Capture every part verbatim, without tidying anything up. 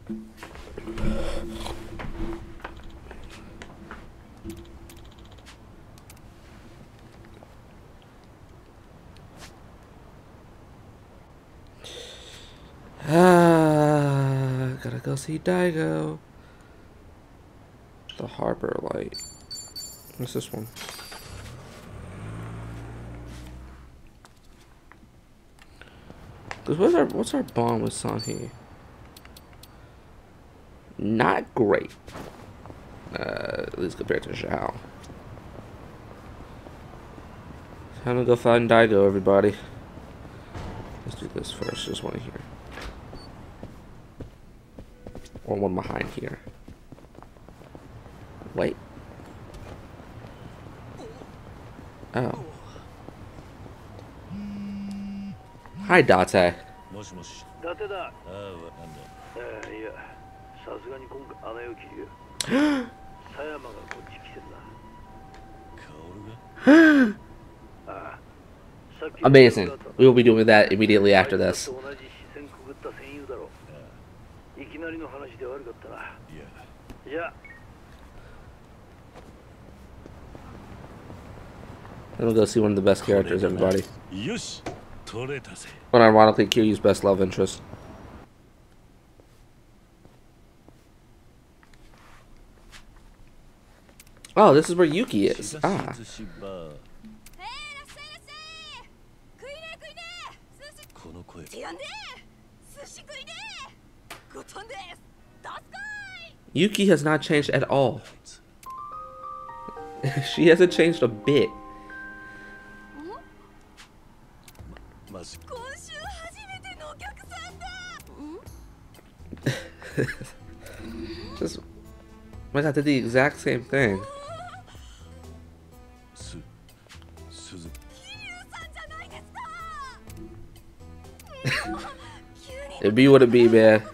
Ah, gotta go see Daigo. The Harbor Light. What's this one? What's our what's our bond with Sanhee? Not great. Uh, at least compared to Zhao. Time to go find Daigo, everybody. Let's do this first. Just one here. Or one behind here. Wait. Oh. Hi, Date. Amazing. We will be doing that immediately after this. Then we'll go see one of the best characters, everybody. But ironically, Kiryu's best love interest. Oh, this is where Yuki is. Ah. Yuki has not changed at all. She hasn't changed a bit. Just, my God, did the exact same thing. It be what it be, man.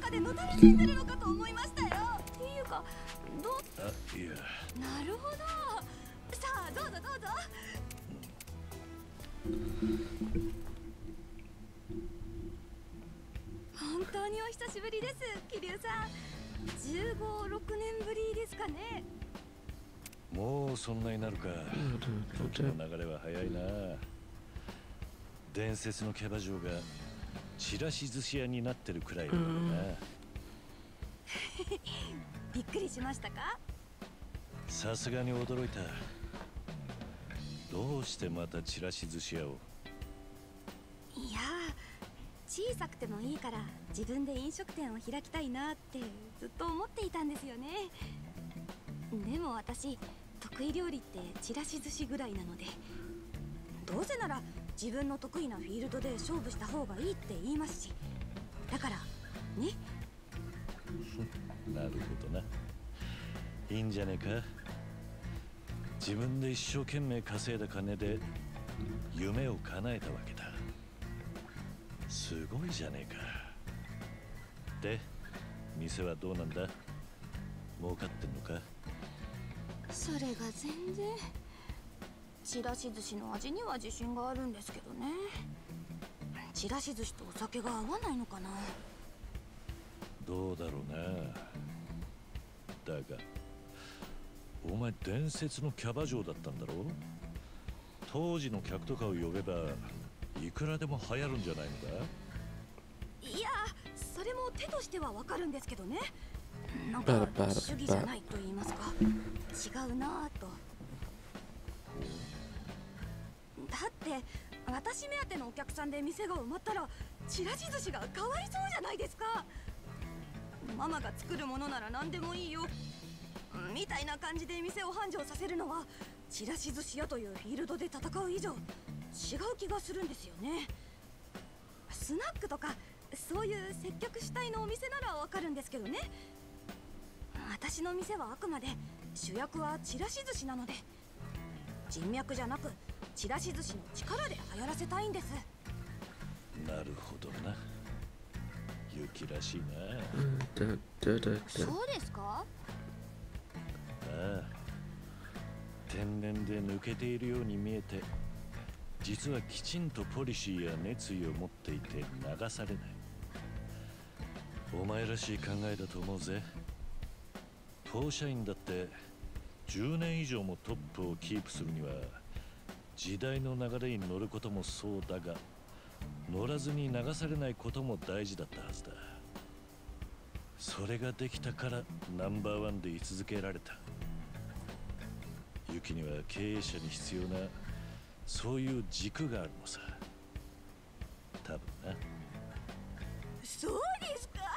お前らしい考えだと思うぜ。当社員だってじゅうねん以上もトップをキープするには時代の流れに乗ることもそうだが、乗らずに流されないことも大事だったはずだ。それができたからナンバーワンで居続けられた。ユキには経営者に必要なそういう軸があるのさ。多分な。 そうですか。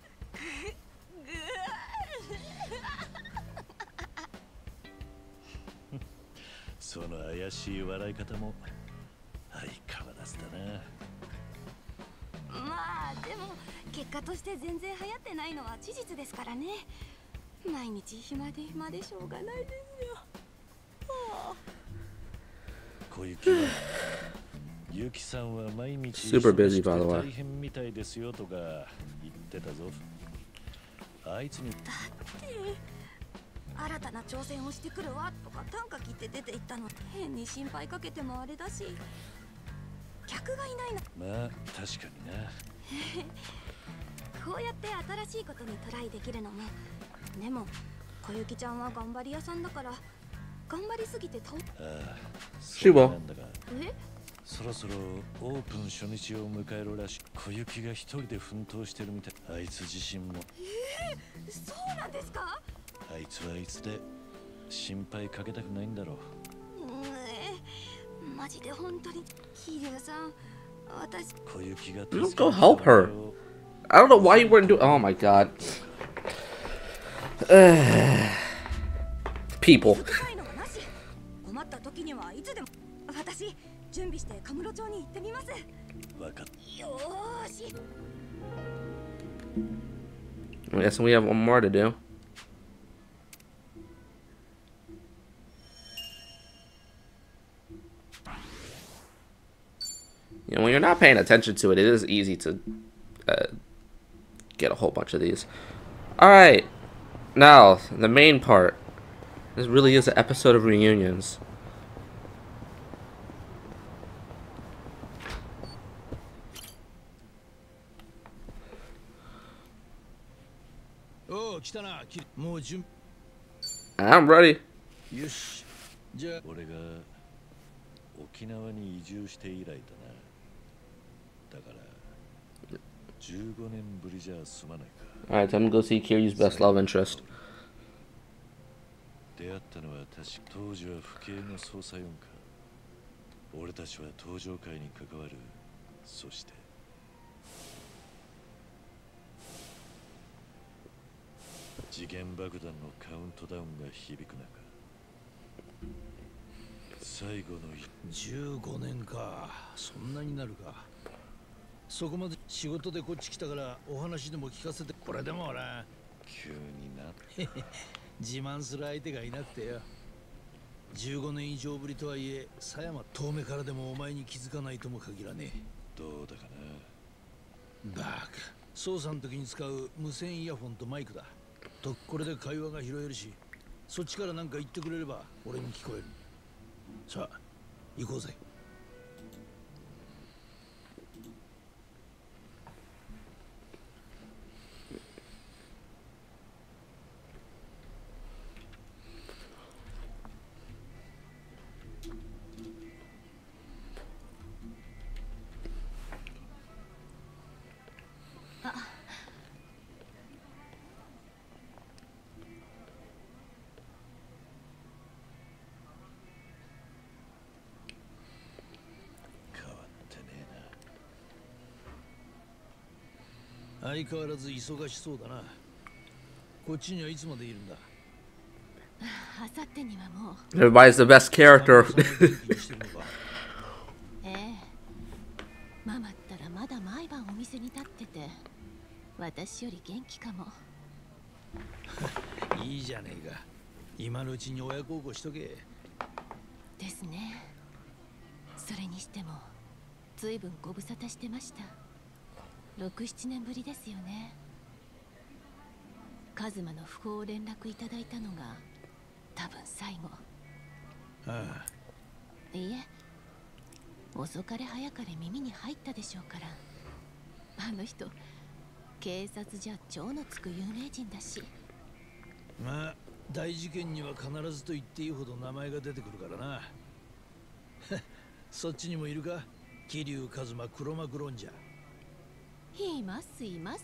その怪しい笑い方も相変わらずだな。 まあでも結果として全然流行ってないのは事実ですからね。毎日暇で暇でしょうがないですよ。はあ、 小雪はユキさんは毎日 Super busy, by the way. 大変みたいですよとか言ってたぞ。あいつにだって新たな挑戦をしてくるわとか短歌切って出て行ったの。変に心配かけてもあれだし、客がいないの。 まあ確かにな。 こうやって新しいことにトライできるのも。でも小雪ちゃんは頑張り屋さんだから頑張りすぎて倒。 ああ、 シュボなんだがえそろそろオープン初日を迎えるらしい。小雪が一人で奮闘してるみたい。あいつ自身も。 えー、そうなんですか。 あいつはいつで心配かけたくないんだろう。 うん、マジで本当に桐生さん、私。 小雪が Just go help her. I don't know why you wouldn't do. Oh my god. People. 困った時にはいつでも。私準備してカムロ町に行ってみます。 わかった。 よーし。 I guess we have one more to do. You know, when you're not paying attention to it, it is easy to uh, get a whole bunch of these. Alright, now, the main part. This really is an episode of reunions. Oh, I'm ready. よし。じゃあ俺が沖縄に移住して以来だな。だからじゅうごねんぶりじゃ済まないか。 Alright, time to go see Kiryu's best love interest. 出会ったのは確か当時は不敬の捜査四課。俺たちは登場会に関わる。そして次元爆弾のカウントダウンが響く中、最後のじゅうごねんか。そんなになるか。そこまで仕事でこっち来たからお話でも聞かせて。これでもな、 急にな。 自慢する相手がいなくてよ。じゅうごねん以上ぶりとはいえ、狭山遠目からでもお前に気づかないとも限らねえ。 どうだかな。バカ。捜査の時に使う無線イヤホンとマイクだ。とこれで会話が拾えるし、そっちから何か言ってくれれば俺に聞こえる。さあ行こうぜ。相変わらず忙しそうだな。こっちにはいつまでいるんだ。 あさってにはもう。 Everybody's the best character. ええ。ママったらまだ毎晩お店に立ってて、私より元気かも。 いいじゃねえか。今のうちに親孝行しとけ。 ですね。それにしても、ずいぶんご無沙汰してました。ろく、ななねんぶりですよね。カズマの訃報を連絡いただいたのが多分最後。 ああ。 いいえ、遅かれ早かれ耳に入ったでしょうから。あの人警察じゃ超のつく有名人だし。 まあ大事件には必ずと言っていいほど名前が出てくるからな。そっちにもいるか、桐生一馬黒幕論者。 いますいます。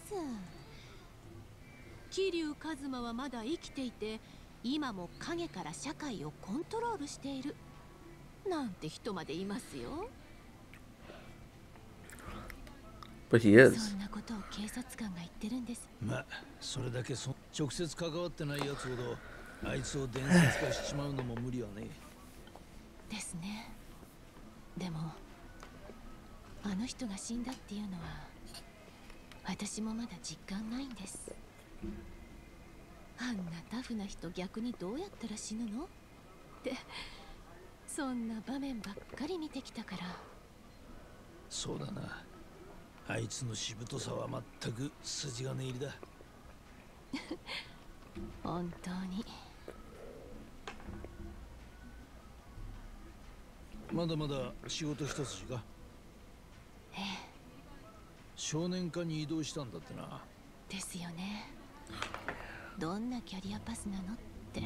桐生一馬はまだ生きていて、今も影から社会をコントロールしているなんて人までいますよ。 But he is. そんなことを警察官が言ってるんです。 まあそれだけそ直接関わってないやつほどあいつを伝説化しちまうのも無理はねえ。 ですね。でもあの人が死んだっていうのは私もまだ実感ないんです。あんなタフな人逆にどうやったら死ぬのってそんな場面ばっかり見てきたから。 そうだな、あいつのしぶとさは全く筋金入りだ。 本当に。 まだまだ仕事一筋か。 ええ、 少年課に移動したんだってな。 ですよね。どんなキャリアパスなのって。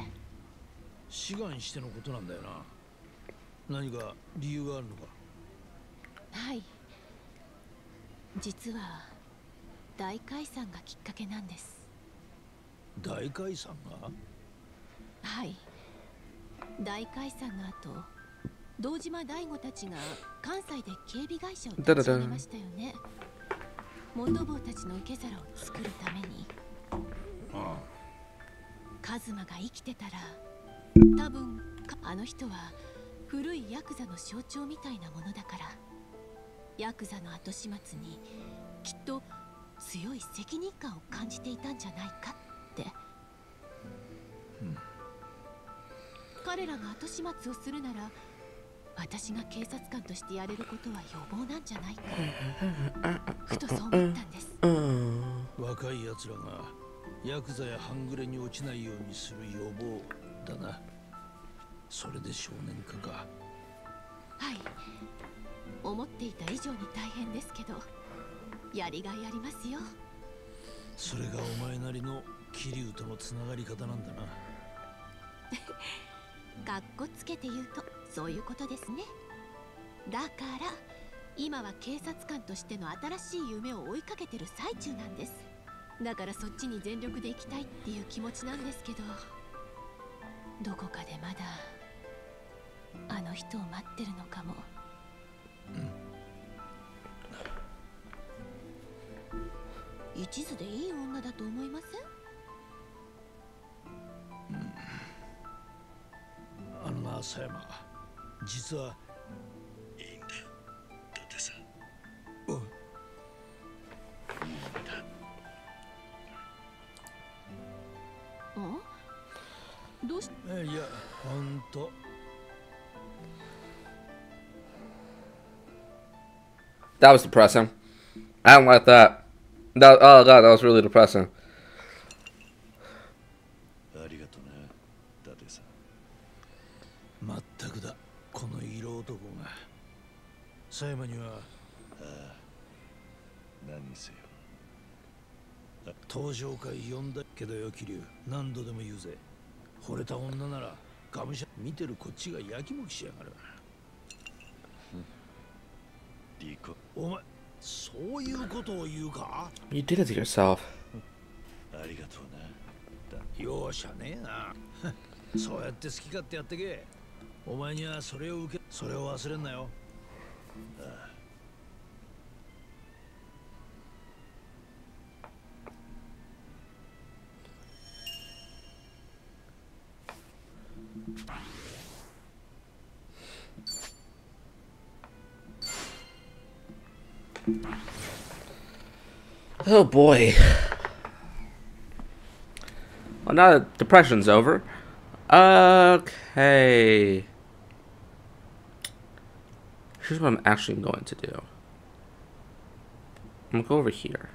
志願してのことなんだよな。何か理由があるのか。 はい、実は大解散がきっかけなんです。 大解散が？ はい、大解散の後、堂島大吾たちが関西で警備会社を立ち上げましたよね。元坊たちの受け皿を作るために。 ああ、 カズマが生きてたら多分あの人は古いヤクザの象徴みたいなものだから、ヤクザの後始末にきっと強い責任感を感じていたんじゃないかって、 うん、 彼らが後始末をするなら私が警察官としてやれることは予防なんじゃないか、ふとそう思ったんです。 若いやつらがヤクザや半グレに落ちないようにする予防だな。それで少年課か。 はい、思っていた以上に大変ですけどやりがいありますよ。 それがお前なりの桐生とのつながり方なんだな。 かっこつけて言うとそういうことですね。だから今は警察官としての新しい夢を追いかけてる最中なんです。だからそっちに全力で行きたいっていう気持ちなんですけど、どこかでまだあの人を待ってるのかも。うん、一途でいい女だと思いません？ うん、あのな、佐山、実はいいんだ。だってさ、おい、いいんだ。 どうし？ いや、ほんと。 That was depressing. I don't like that. That oh god, that was really depressing. ありがとうな、伊達さん。 まったくだ、この色男が。佐山には、ああ、何にせよ。 登場会呼んだけどよ、桐生。何度でも言うぜ。惚れた女ならがむしゃ見てるこっちがやきもきしやがる。 リコ、 お前そういうことを言うか？ You did it to yourself. ありがとうな。だ容赦ねえな。そうやって好き勝手やってけ。お前にはそれを受け、それを忘れんなよ。 ああ、 Oh boy. Well, now that depression's over. Okay. Here's what I'm actually going to do. I'm gonna go over here.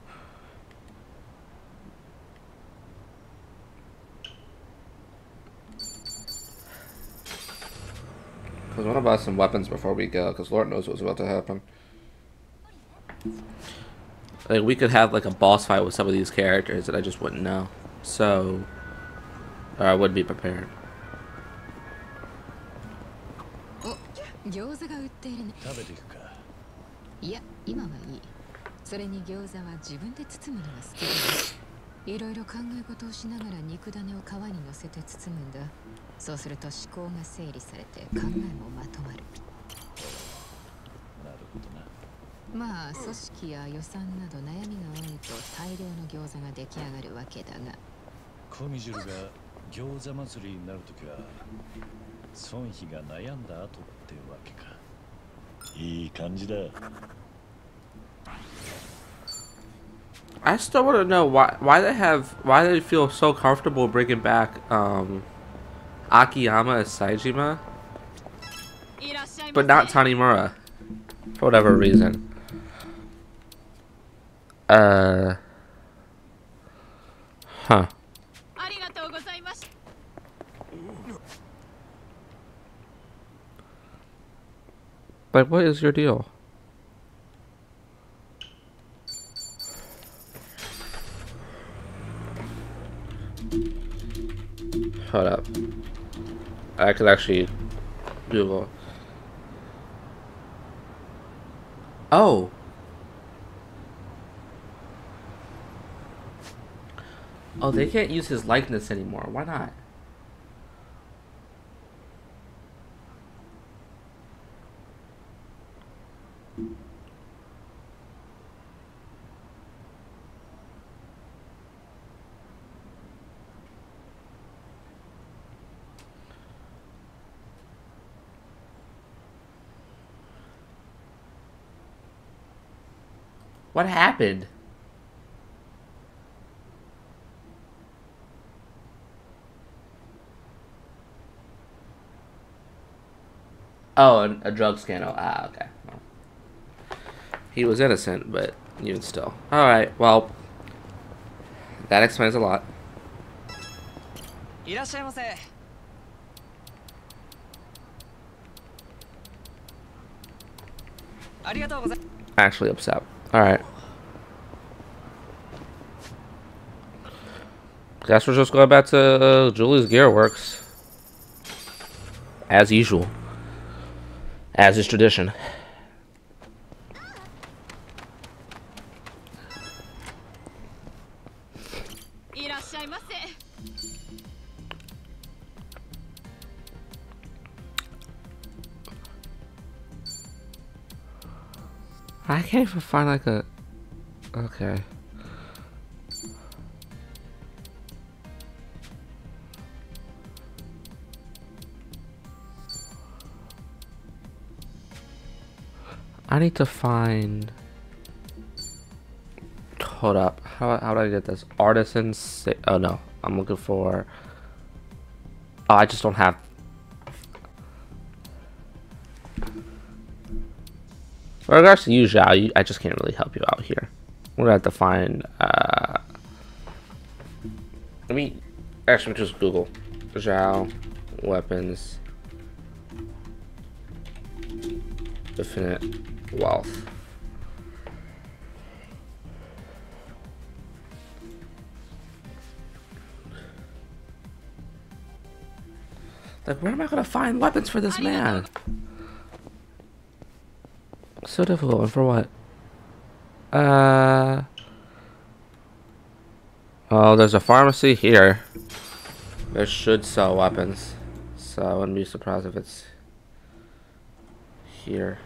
Because I want to buy some weapons before we go, because Lord knows what's about to happen. Like, we could have like a boss fight with some of these characters that I just wouldn't know. So, or I wouldn't be prepared. 餃子が売っているね。 食べていくか。 いや、今はいい。それに餃子は自分で包むのが好きだ。いろいろ考え事をしながら肉種を皮に乗せて包むんだ。そうすると思考が整理されて考えもまとまる。 なるほどな。 まあ、組織や予算など悩みが多いと大量の餃子が出来上がるわけだが。 コミジュルが餃子祭りになるときは孫妃が悩んだ後ってわけか。いい感じだ。 I still want to know why why they have why they feel so comfortable bringing back um, Akiyama as Saejima, but not Tanimura for whatever reason. Uh, huh. Like, what is your deal? Hold up. I could actually Google. Oh. Oh, they can't use his likeness anymore. Why not? What happened? Oh, a, a drug scandal. Ah, okay. Well, he was innocent, but even still. Alright, well, that explains a lot. Actually upset. Alright. Guess we're just going back to uh, Julie's Gear Works. As usual. As is tradition. I can't even find like a... Okay. I need to find... Hold up. How, how do I get this? Artisan... Sa oh no. I'm looking for... Oh, I just don't have... With regards to you, Zhao, I just can't really help you out here. We're gonna have to find... Uh... Let me... Actually, just Google. Zhao... Weapons... Infinite Wealth. Like, where am I gonna find weapons for this man? So difficult, and for what? Uh. Oh, there's a pharmacy here. They should sell weapons, so I wouldn't be surprised if it's here.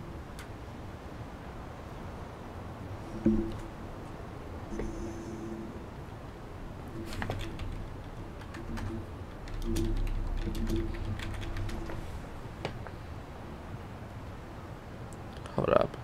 Hold up.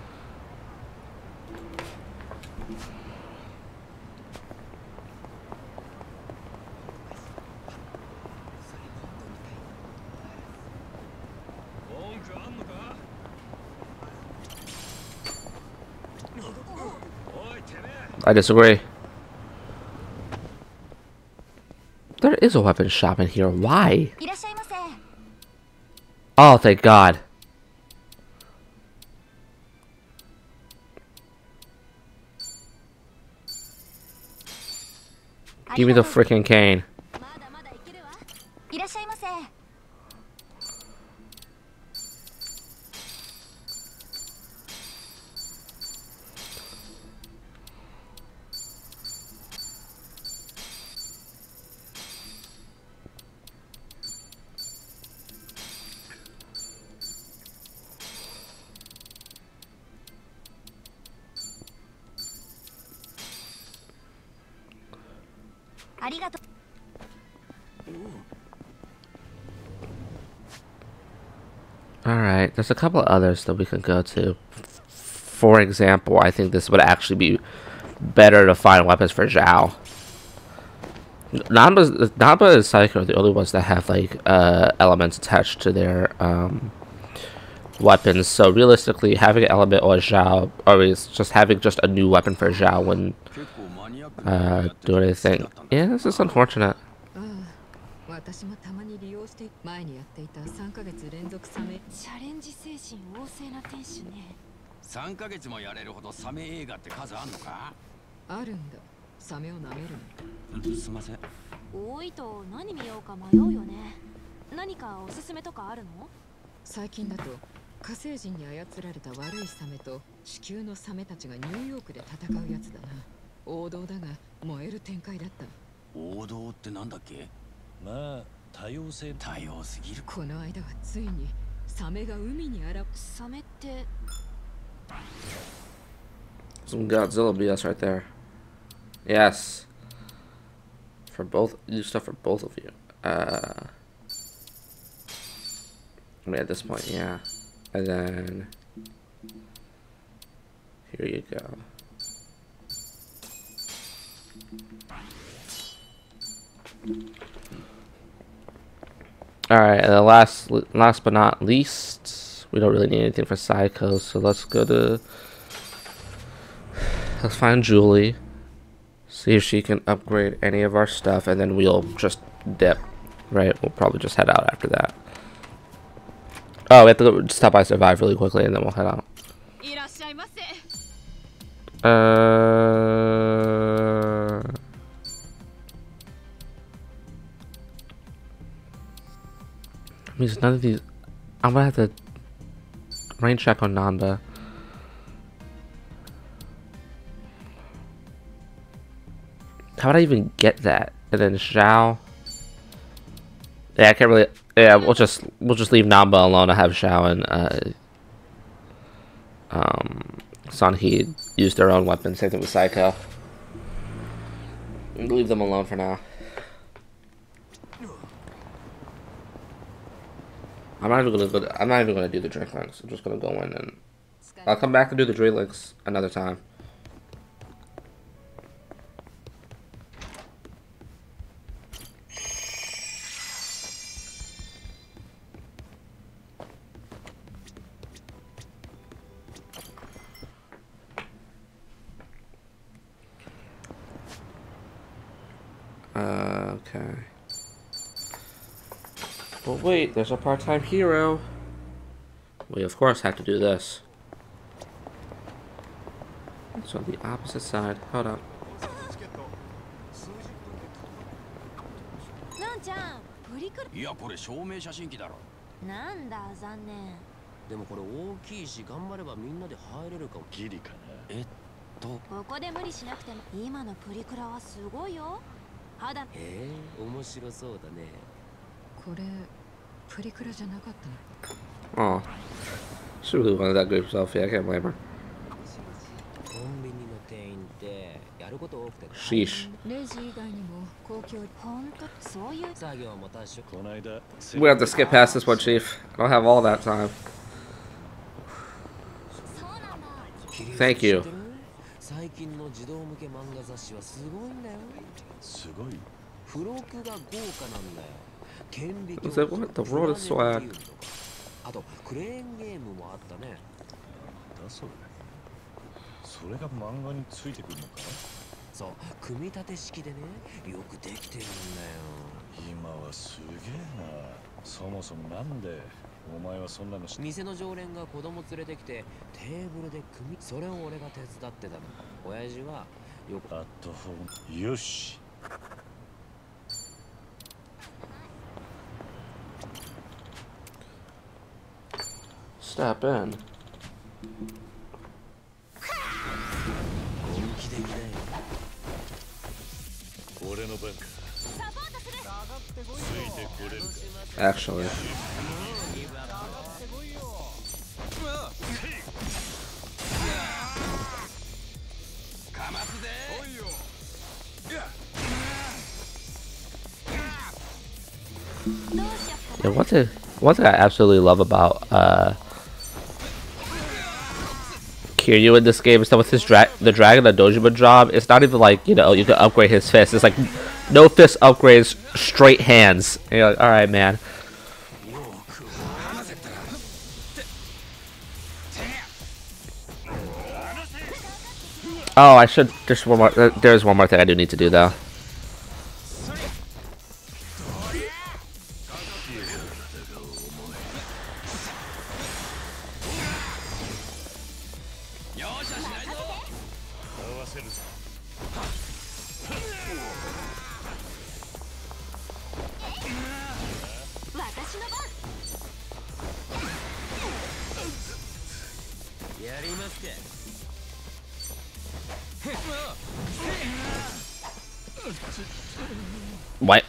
I disagree. There is a weapon shop in here. Why? Oh, thank God. Give me the freaking cane. まだまだいけるわ。いらっしゃいませ。ありがとう。 Alright, there's a couple of others that we can go to. For example, I think this would actually be better to find weapons for Zhao. Nanba, Nanba and Psycho are the only ones that have like uh, elements attached to their um, weapons. So realistically, having an element or Zhao, or just having just a new weapon for Zhao wouldn't uh, do anything. Yeah, this is unfortunate. 私もたまに利用して前にやっていたさんかげつ連続サメチャレンジ精神旺盛な店主ね。 さんかげつもやれるほどサメ映画って数あんのか？ あるんだ。サメを舐めるの。 すいません。 多いと何見ようか迷うよね。何かおすすめとかあるの？ 最近だと火星人に操られた悪いサメと地球のサメたちがニューヨークで戦うやつだな。王道だが燃える展開だった。 王道ってなんだっけ？ まあ多様性多様すぎる。 この間はついにサメが海に現サメって Some Godzilla B S right there. Yes. For both, new stuff for both of you. Uh, I mean, at this point, yeah. And then here you go. All right, and the last, last but not least, we don't really need anything for Psycho, so let's go to. Let's find Julie. See if she can upgrade any of our stuff, and then we'll just dip. Right? We'll probably just head out after that. Oh, we have to go stop by Survive really quickly, and then we'll head out. Uh. Means none of these. I'm gonna have to range check on Nanba. How would I even get that? And then Zhao. Yeah, I can't really. Yeah, we'll just we'll just leave Nanba alone. I have Zhao and uh, um, Sanhee use their own weapons. Same thing with Psycho. We'll leave them alone for now. I'm not even gonna go. I'm not even gonna do the drink links. I'm just gonna go in and I'll come back and do the drink links another time. Uh, okay. Well, wait, there's a part-time hero. We, of course, have to do this. It's on the opposite side. Hold up. なんちゃん、プリクラ。 いや、これ証明写真機だろ。 なんだ、残念。 でもこれ大きいし頑張ればみんなで入れるかも。 ギリかな。 えっと。 ここで無理しなくても今のプリクラはすごいよ。肌。 へえ、面白そうだね。 これプリクラじゃなかった Oh. の。 She really wanted that great selfie. I can't blame her. コンビニの店員ってやること多くて。 Sheesh. レジ以外にも公共本当そういう作業も多少。 この間。 We have to skip past this one, Chief. I don't have all that time. Thank you. 最近の児童向け漫画雑誌はすごいんだよ。 すごい。 付録が豪華なんだよ。顕微 Is that what? The world is swag. あとクレーンゲームもあったね。 だそれ。それが漫画についてくるのか？ そう、組み立て式でね、よくできてるんだよ。 今はすげえな。そもそもなんでお前はそんなの知って？ 店の常連が子供連れてきてテーブルで組み、それを俺が手伝ってたの。親父はよくアットホーム。よし。 step in. Actually. Yeah, one thing, one thing I absolutely love about uh, Kiryu in this game is that with his dra the Dragon the Dojima job, it's not even like, you know, you can upgrade his fist. It's like no fist upgrades, straight hands. And you're like, all right, man. Oh, I should. There's one more. There's one more thing I do need to do though. What?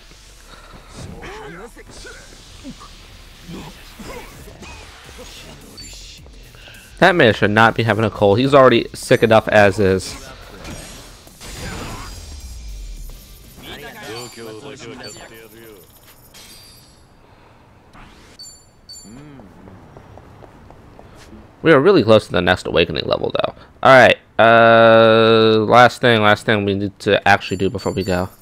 That man should not be having a cold. He's already sick enough as is. We are really close to the next awakening level though. Alright, uh, last thing, last thing we need to actually do before we go.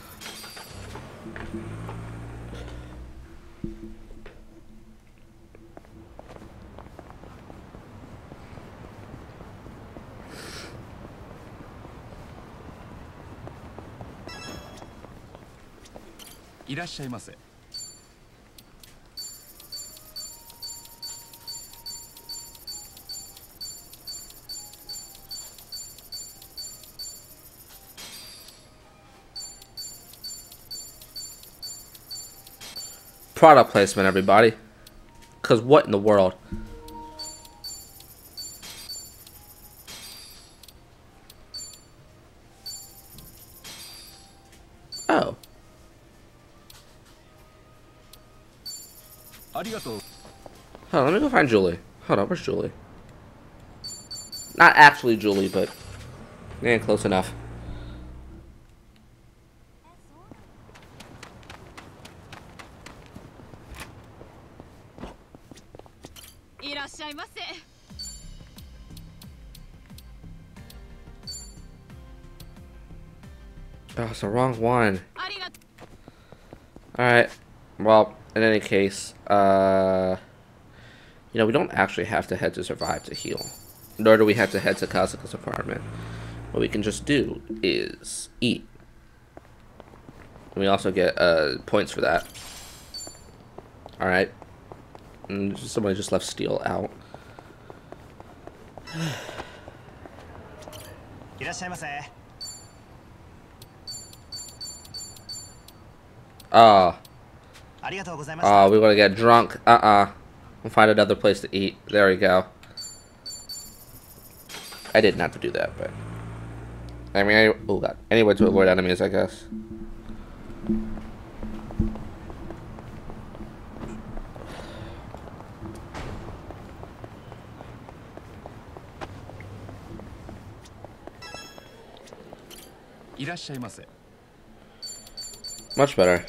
Product placement, everybody. Because what in the world? Oh. Hold on, let me go find Julie. Hold on, where's Julie? Not actually Julie, but yeah, close enough. Oh, it's the wrong one. Alright. Well, in any case, uh, you know, we don't actually have to head to Survive to heal. Nor do we have to head to Kasuka's apartment. What we can just do is eat. And we also get uh, points for that. Alright. And somebody just left Steel out. Oh. Oh, we want to get drunk. Uh-uh. We'll find another place to eat. There we go. I didn't have to do that, but... I mean, I, oh god. Any way to avoid enemies, I guess. Much better.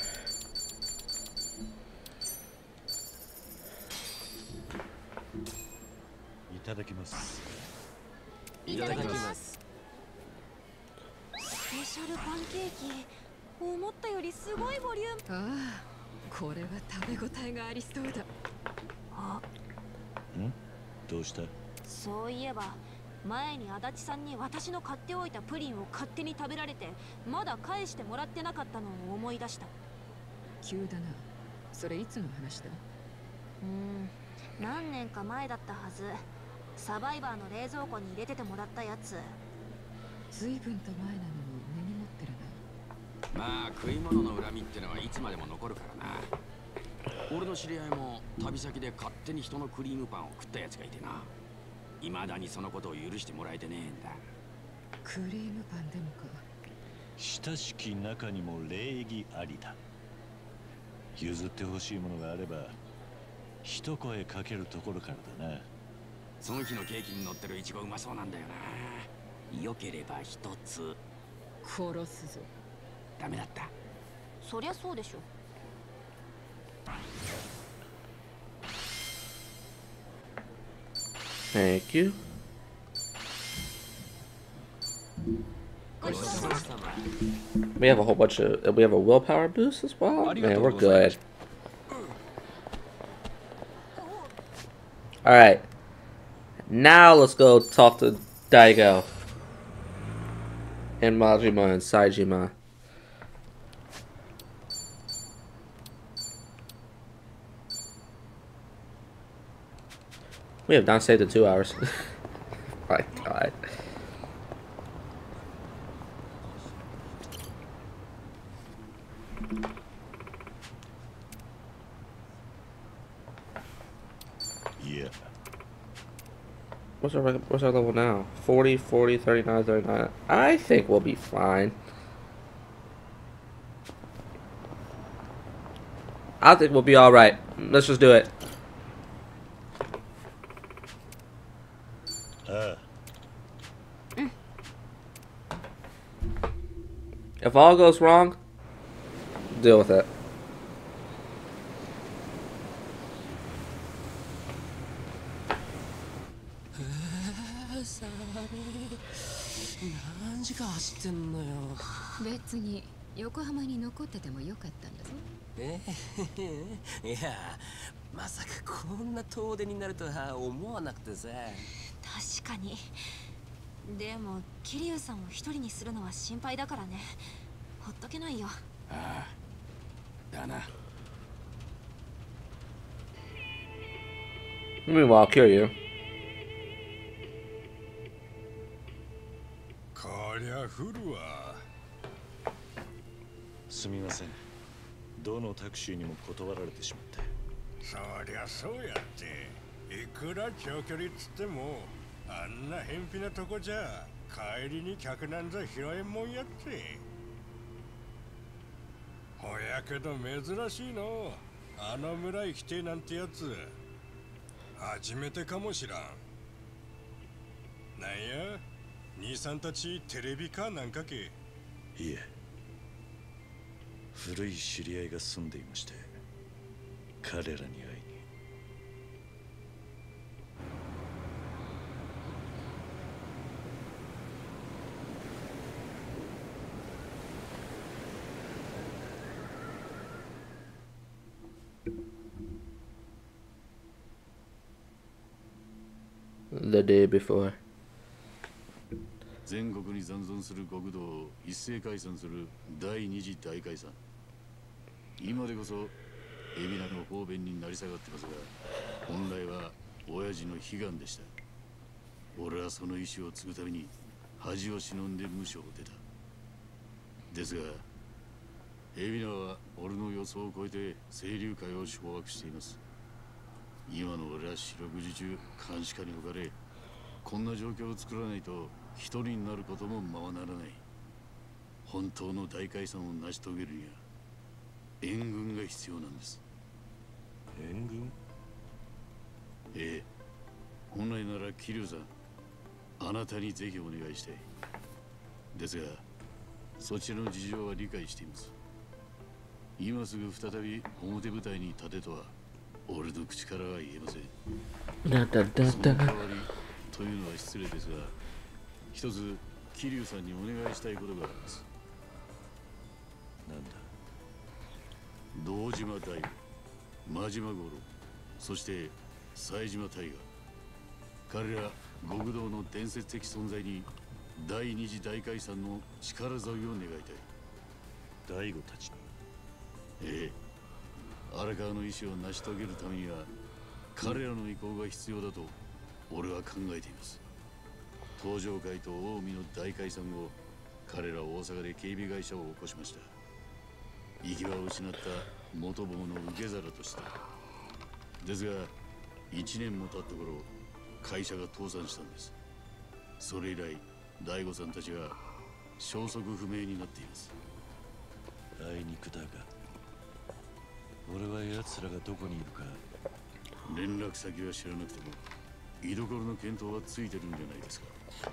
そういえば前に足立さんに私の買っておいたプリンを勝手に食べられてまだ返してもらってなかったのを思い出した。 急だな。それいつの話だ？ うーん、何年か前だったはず。サバイバーの冷蔵庫に入れててもらったやつ。 随分と前なのに根に持ってるな。 まあ食い物の恨みってのはいつまでも残るからな。 俺の知り合いも旅先で勝手に人のクリームパンを食ったやつがいてな。未だにそのことを許してもらえてねえんだ。 クリームパンでもか。 親しき中にも礼儀ありだ。譲ってほしいものがあれば一声かけるところからだな。 その日のケーキに乗ってるイチゴうまそうなんだよな。よければ一つ。 殺すぞ。 ダメだった。 そりゃそうでしょ。 Thank you. We have a whole bunch of. We have a willpower boost as well. Man, we're good. All right. Now let's go talk to Daigo and Majima and Saejima. We have not saved in two hours. My God. Yeah. What's our what's our level now? forty, forty, thirty-nine, thirty-nine. I think we'll be fine. I think we'll be all right. Let's just do it. Uh. If all goes wrong, deal with it. 何時間走ってんのよ。 別に横浜に残っててもよかったんだぞ。 ええいや、まさかこんな遠出になるとは思わなくてさ。 確かに。でも桐生さんを一人にするのは心配だからね。ほっとけないよ。 ああ、だな。 Meanwhile, I'll kill you. こりゃ降るわ。 すみません。どのタクシーにも断られてしまって。 そりゃそうやって。いくら長距離っつっても、あんな偏僻なとこじゃ帰りに客なんざ拾えんもんやって。ほやけど珍しいの。あの村行きてえなんてやつ。初めてかもしらん。なんや、兄さんたちテレビかなんかけ。 いえ、古い知り合いが住んでいまして、彼らに会いに。 The day before. 全国に残存する国道を一斉解散する第二次大解散。今でこそ海老名の方便になり下がってますが、本来は親父の悲願でした。俺はその意志を継ぐために恥を忍んで無所を出た。ですが海老名は俺の予想を超えて清流会を掌握しています。今の俺は四六時中監視下に置かれ、こんな状況を作らないと一人になることもままならない。本当の大解散を成し遂げるには援軍が必要なんです。援軍？ええ、本来なら桐生さん、あなたにぜひお願いしたい。ですがそちらの事情は理解しています。今すぐ再び表舞台に立てとは俺の口からは言えません。 だだだだ。 その代わりというのは失礼ですが、一つ桐生さんにお願いしたいことがあります。なんだ。堂島大吾、真島五郎、そして冴島大河。彼ら極道の伝説的存在に第二次大解散の力添えを願いたい。大吾たちに。ええ。荒川の意志を成し遂げるためには彼らの意向が必要だと俺は考えています。東上会と近江の大解散後、彼らは大阪で警備会社を起こしました。 行き場を失った元坊の受け皿とした。ですが一年も経った頃会社が倒産したんです。それ以来大悟さんたちは消息不明になっています。 あいにくだが俺は奴らがどこにいるか連絡先は知らなくても居所の見当はついてるんじゃないですか。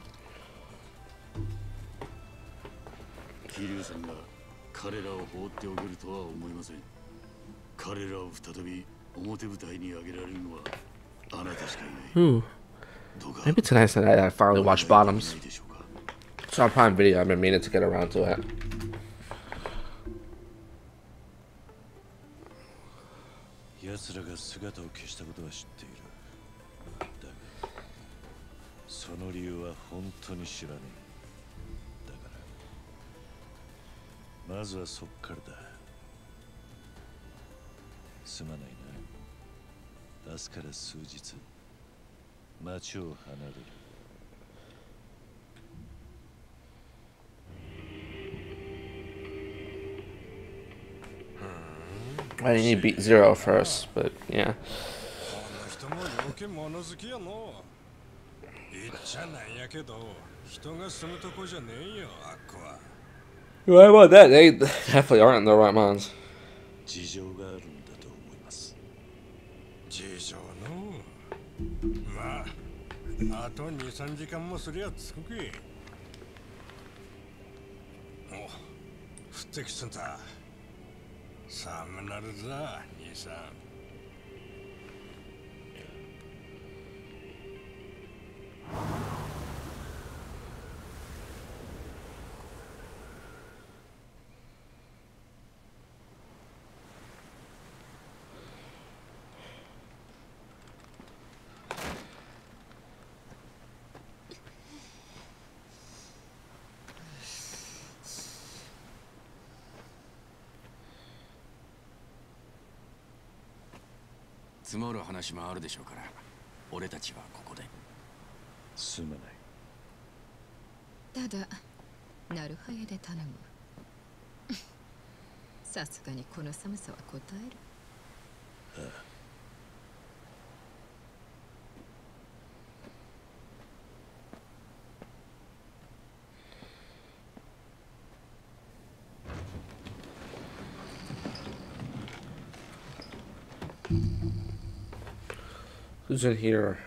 桐生さんが彼らを放っておけるとは思いません。彼らを再び表舞台に上げられるのはあなたしかいない。 Ooh. Maybe tonight's the night I finally watch Bottoms. It's on Prime Video. I've been meaning to get around to it. 奴らが姿を消したことは知っている。だがその理由は本当に知らねえ。だからまずはそっからだ。すまないな。明日から数日町を離れる。 I need to beat Zero first, but yeah. Why about that? They definitely aren't in their right minds. 事情があるんだと思います。 事情のまああとにさんじかんもすりゃつくけ。お降ってきつんだ。寒なるざ兄さん。 積もる話もあるでしょうから、俺たちはここで。 すまない。 ただなるはやで頼む。さすがにこの寒さは答える。 ああ。 Who's in here?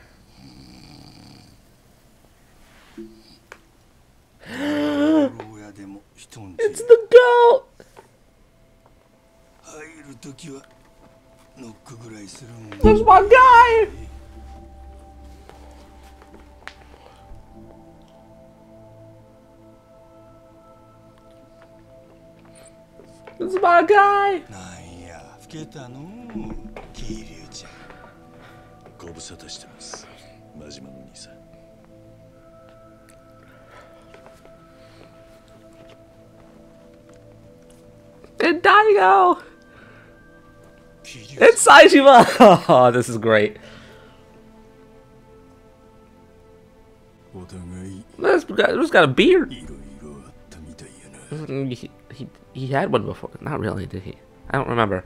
It's the goat! There's my guy! This is my guy! ご無沙汰してます。真島の兄さん。 And Daigo! It's Saejima! Oh, this is great. This guy just got a beard. He, he, he had one before. Not really, did he? I don't remember.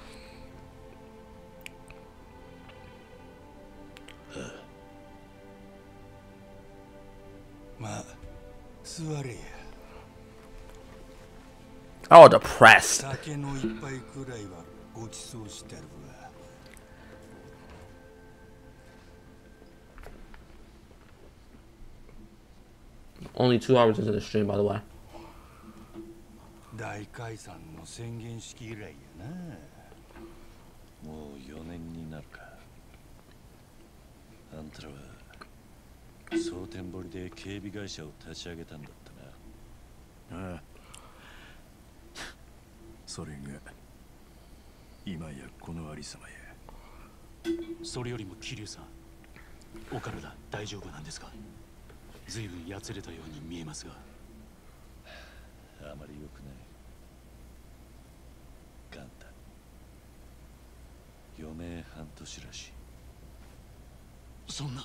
Oh, depressed. Only two hours into the stream, by the way. 大解散の宣言式以来やな。もうよねんになるか。あんたらは蒼天堀で警備会社を立ち上げたんだったな。ああ。それが今やこのありさまや。 それよりも桐生さん、お体大丈夫なんですか？随分やつれたように見えますが。 あまり良くない。ガンだ。余命半年らしい。 そんな。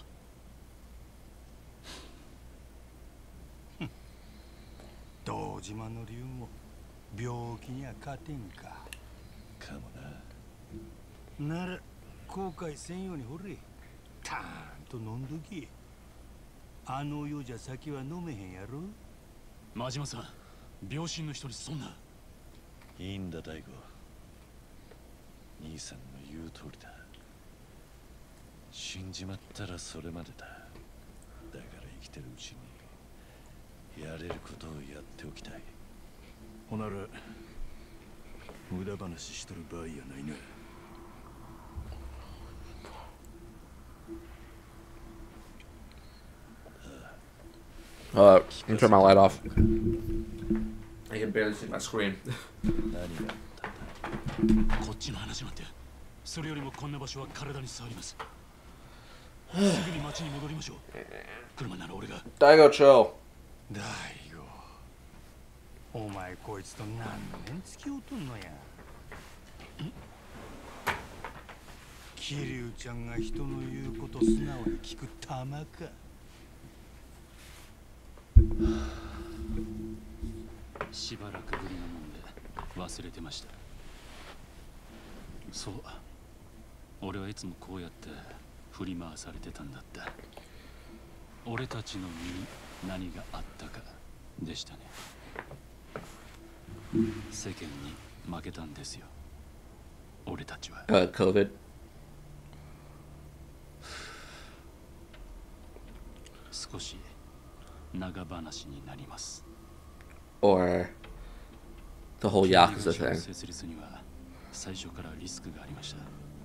堂島の竜も病気には勝てんか。かもな。なら後悔せんようにほれ。たーんと飲んどき。あの世じゃ酒は飲めへんやろ。 真島さん、病身の人にそんな。 いいんだ大悟。兄さんの言う通りだ。死んじまったらそれまでだ。だから生きてるうちにやれることをやっておきたい。 ほなら無駄話しとる場合やないな。 Uh, let me turn my light off. I can barely see my screen. こっちの話なんて、それよりもこんな場所は体に触ります。すぐに町に戻りましょう。車なら俺が。 Daigo, chill. 大悟、お前こいつと何年付き合うとんのや。桐生ちゃんが人の言うこと素直に聞く玉か。 しばらくぶりなもんで忘れてました。そう、俺はいつもこうやって振り回されてたんだった。俺たちの身に何があったかでしたね。世間に負けたんですよ、俺たちは。 Uh, COVID. 少し長話になります。 Or the whole Yakuza thing. 設立には最初からリスクがありました。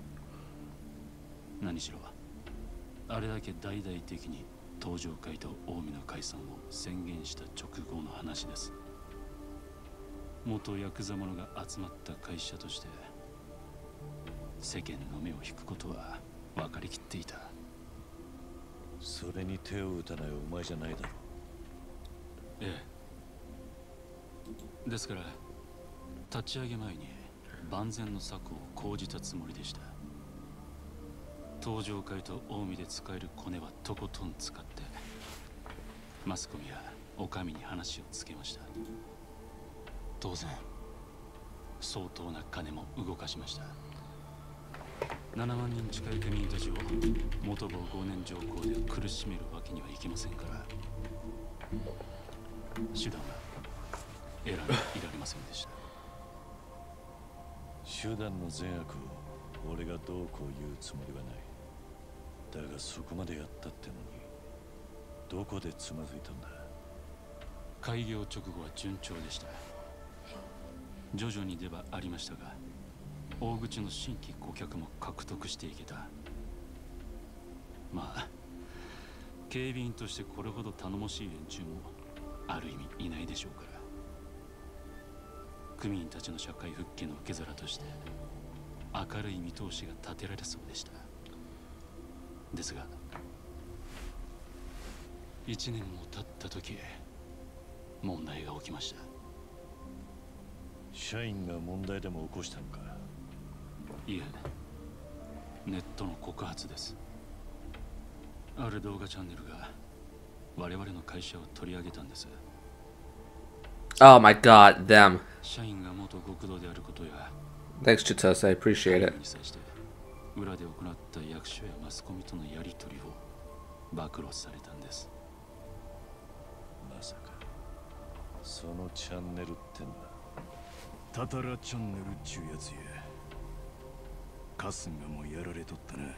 何しろあれだけ大々的に東上会と近江の解散を宣言した直後の話です。元ヤクザ者が集まった会社として世間の目を引くことは分かりきっていた。 それに手を打たないお前じゃないだろう。 ええ。ですから立ち上げ前に万全の策を講じたつもりでした。東上会と近江で使えるコネはとことん使ってマスコミやお上に話をつけました。当然相当な金も動かしました。ななまんにん近い組員たちを元坊ごねん条項で苦しめるわけにはいきませんから、手段は選んでいられませんでした。 手段の善悪を俺がどうこう言うつもりはない。だがそこまでやったってのにどこでつまずいたんだ。 開業直後は順調でした。徐々にではありましたが大口の新規顧客も獲得していけた。まあ警備員としてこれほど頼もしい連中もある意味いないでしょうから、組員たちの社会復帰の受け皿として明るい見通しが立てられそうでした。ですが一年も経った時問題が起きました。 社員が問題でも起こしたのか。 いえ、ネットの告発です。ある動画チャンネルが我々の会社を取り上げたんです。 Oh my god, them. 社員が元極道であることや Thanks, Chitose. I appreciate it. に際して裏で行った役所やマスコミとのやり取りを暴露されたんです。 まさかそのチャンネルってんだ。 タタラチャンネルっちゅうやつや。カスンがもうやられとったな。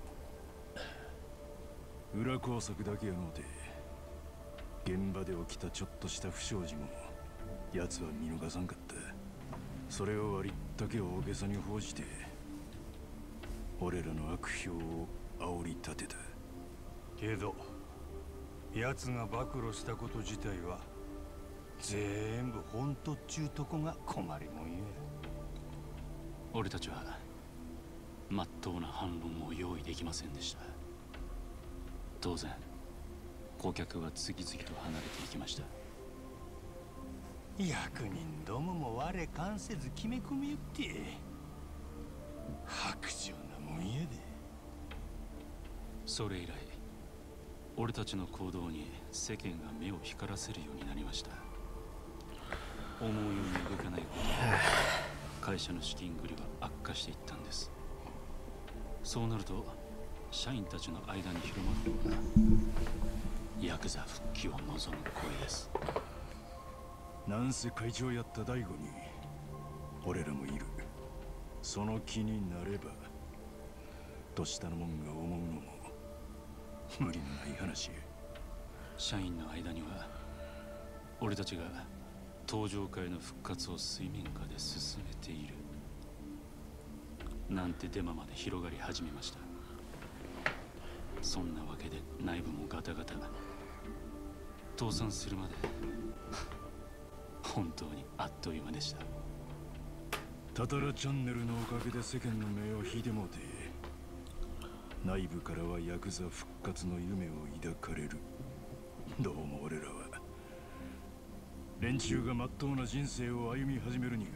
裏工作だけやのうて現場で起きたちょっとした不祥事も奴は見逃さんかった。それを割だけ大げさに報じて俺らの悪評を煽り立てた。けど奴が暴露したこと自体は全部本当っちゅうとこが困りもんや。 俺たちはまっとうな反論を用意できませんでした。当然顧客は次々と離れていきました。 役人どもも我関せず決め込みよって薄情なもんやで。 それ以来俺たちの行動に世間が目を光らせるようになりました。 思うように動かないことで会社の資金繰りは悪化していったんです。そうなると社員たちの間に広まるのがヤクザ復帰を望む声です。 なんせ会長やった大悟に俺らもいる。その気になればとしたのもんが思うのも無理のない話。 社員の間には俺たちが登場界の復活を水面下で進めているなんてデマまで広がり始めました。そんなわけで内部もガタガタ。倒産するまで本当にあっという間でした。 タタラチャンネルのおかげで世間の目を引いてもうて、内部からはヤクザ復活の夢を抱かれる。どうも俺らは連中が真っ当な人生を歩み始めるに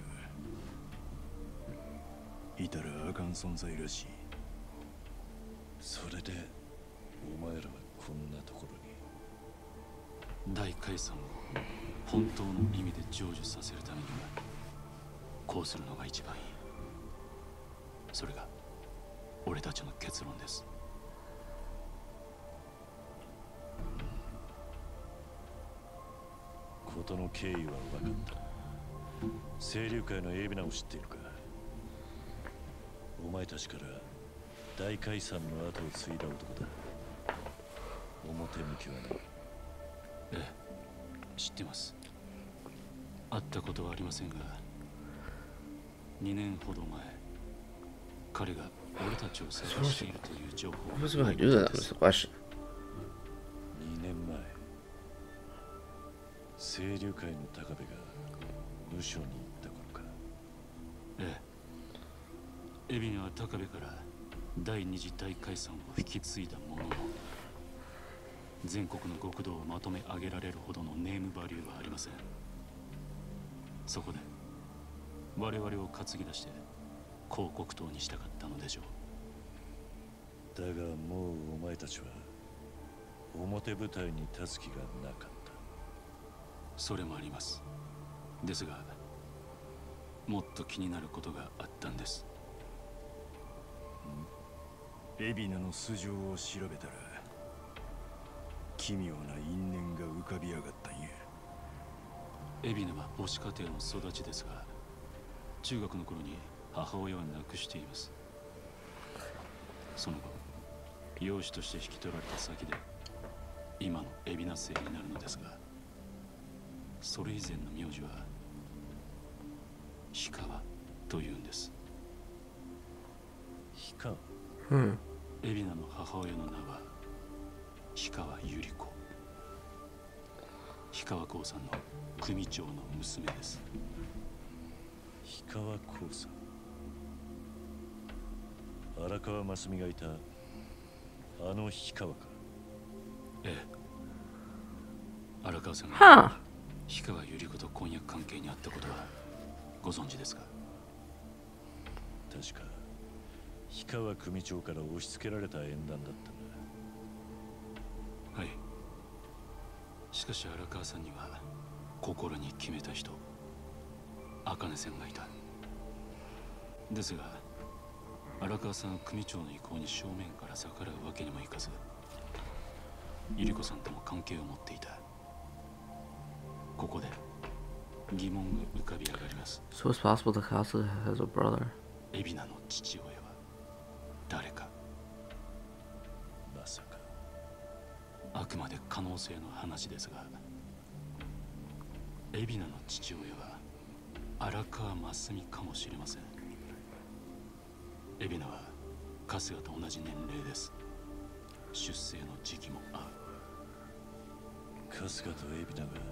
はいたらあかん存在らしい。 それでお前らはこんなところに。 大解散を本当の意味で成就させるためにはこうするのが一番いい。それが俺たちの結論です。 事の経緯は分かった。清流会のエビナを知っているか。お前たちから大解散の後を継いだ男だ。表向きはね。 ええ、知ってます。会ったことはありませんが、にねんほど前彼が俺たちを探しているという情報を。 Who's going to do that? That's the question. にねんまえ、清流会の高部が無所に行った頃か。 ええ、海老名は高部から第二次大解散を引き継いだものの、全国の極道をまとめ上げられるほどのネームバリューはありません。そこで我々を担ぎ出して広告塔にしたかったのでしょう。だがもうお前たちは表舞台に立つ気がなかった。 それもあります。ですがもっと気になることがあったんです。 海老名の素性を調べたら奇妙な因縁が浮かび上がったんや。 海老名は母子家庭の育ちですが、中学の頃に母親は亡くしています。その後養子として引き取られた先で今の海老名姓になるのですが、それ以前の名字は氷川というんです。 氷川？ うん。 海老名の母親の名は氷川百合子。氷川興産の組長の娘です。 氷川興産。荒川真澄がいたあの氷川か。 ええ。荒川さんが氷川百合子と婚約関係にあったことはご存知ですか？ 確か氷川組長から押し付けられた縁談だったな。 はい。しかし荒川さんには心に決めた人、茜さんがいた。ですが荒川さんは組長の意向に正面から逆らうわけにもいかず、百合子さんとも関係を持っていた。ここで疑問が浮かび上がります。 So it's possible the Casa has a brother. 海老名の父親は誰か。 まさか。 あくまで可能性の話ですが、海老名の父親は荒川真澄かもしれません。海老名は春日と同じ年齢です。出生の時期も合う。 春日と海老名が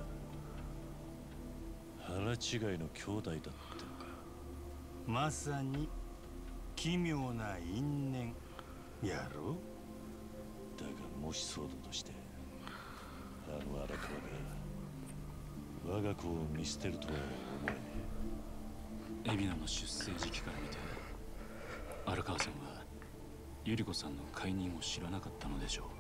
腹違いの兄弟だったのか。 まさに奇妙な因縁やろ。 だがもしそうだとして、あの荒川が我が子を見捨てるとは思えねえ。海老名の出生時期から見て、荒川さんは百合子さんの解任を知らなかったのでしょう。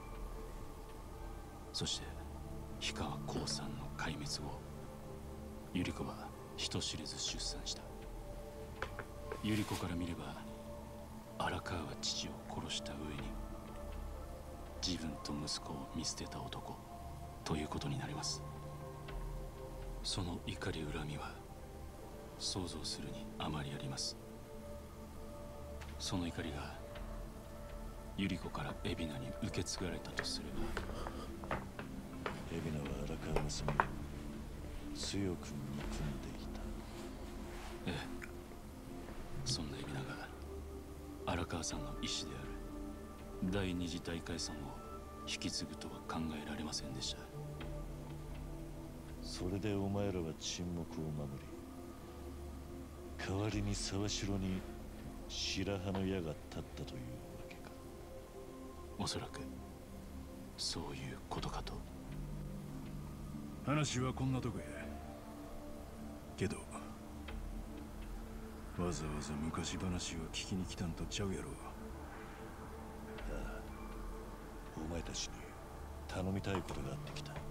そして氷川興産の壊滅後、百合子は人知れず出産した。百合子から見れば荒川は父を殺した上に自分と息子を見捨てた男ということになります。その怒り恨みは想像するにあまりあります。その怒りが百合子から海老名に受け継がれたとすれば、 海老名は荒川娘を強く憎んでいた。 ええ、そんな海老名が荒川さんの意志である第二次大解散を引き継ぐとは考えられませんでした。 それでお前らは沈黙を守り、代わりに沢城に白羽の矢が立ったというわけか。 おそらくそういうことかと。 話はこんなとこやけど、わざわざ昔話を聞きに来たんとちゃうやろ。 ああ、お前たちに頼みたいことがあってきた。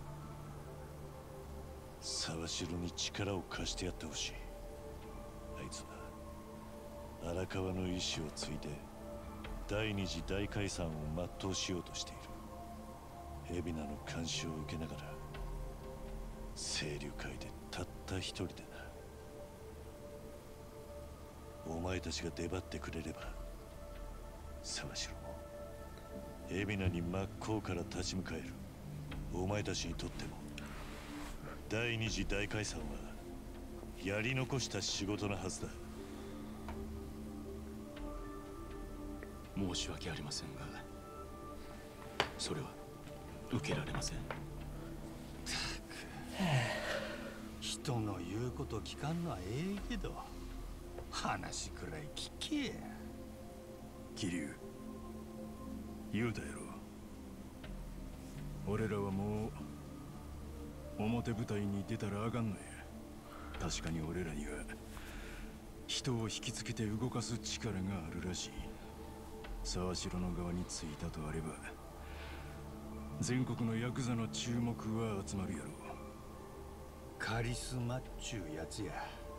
沢城に力を貸してやってほしい。あいつは荒川の意志を継いで第二次大解散を全うしようとしている。海老名の監視を受けながら清流会でたった一人でな。お前たちが出張ってくれれば沢城も海老名に真っ向から立ち向かえる。お前たちにとっても第二次大解散はやり残した仕事なはずだ。 申し訳ありませんが、それは受けられません。 人の言うこと聞かんのはええけど、話くらい聞けや。 桐生、言うたやろ。俺らはもう表舞台に出たらあかんのや。確かに俺らには人を引きつけて動かす力があるらしい。沢城の側についたとあれば全国のヤクザの注目は集まるやろ。 カリスマっちゅうやつや。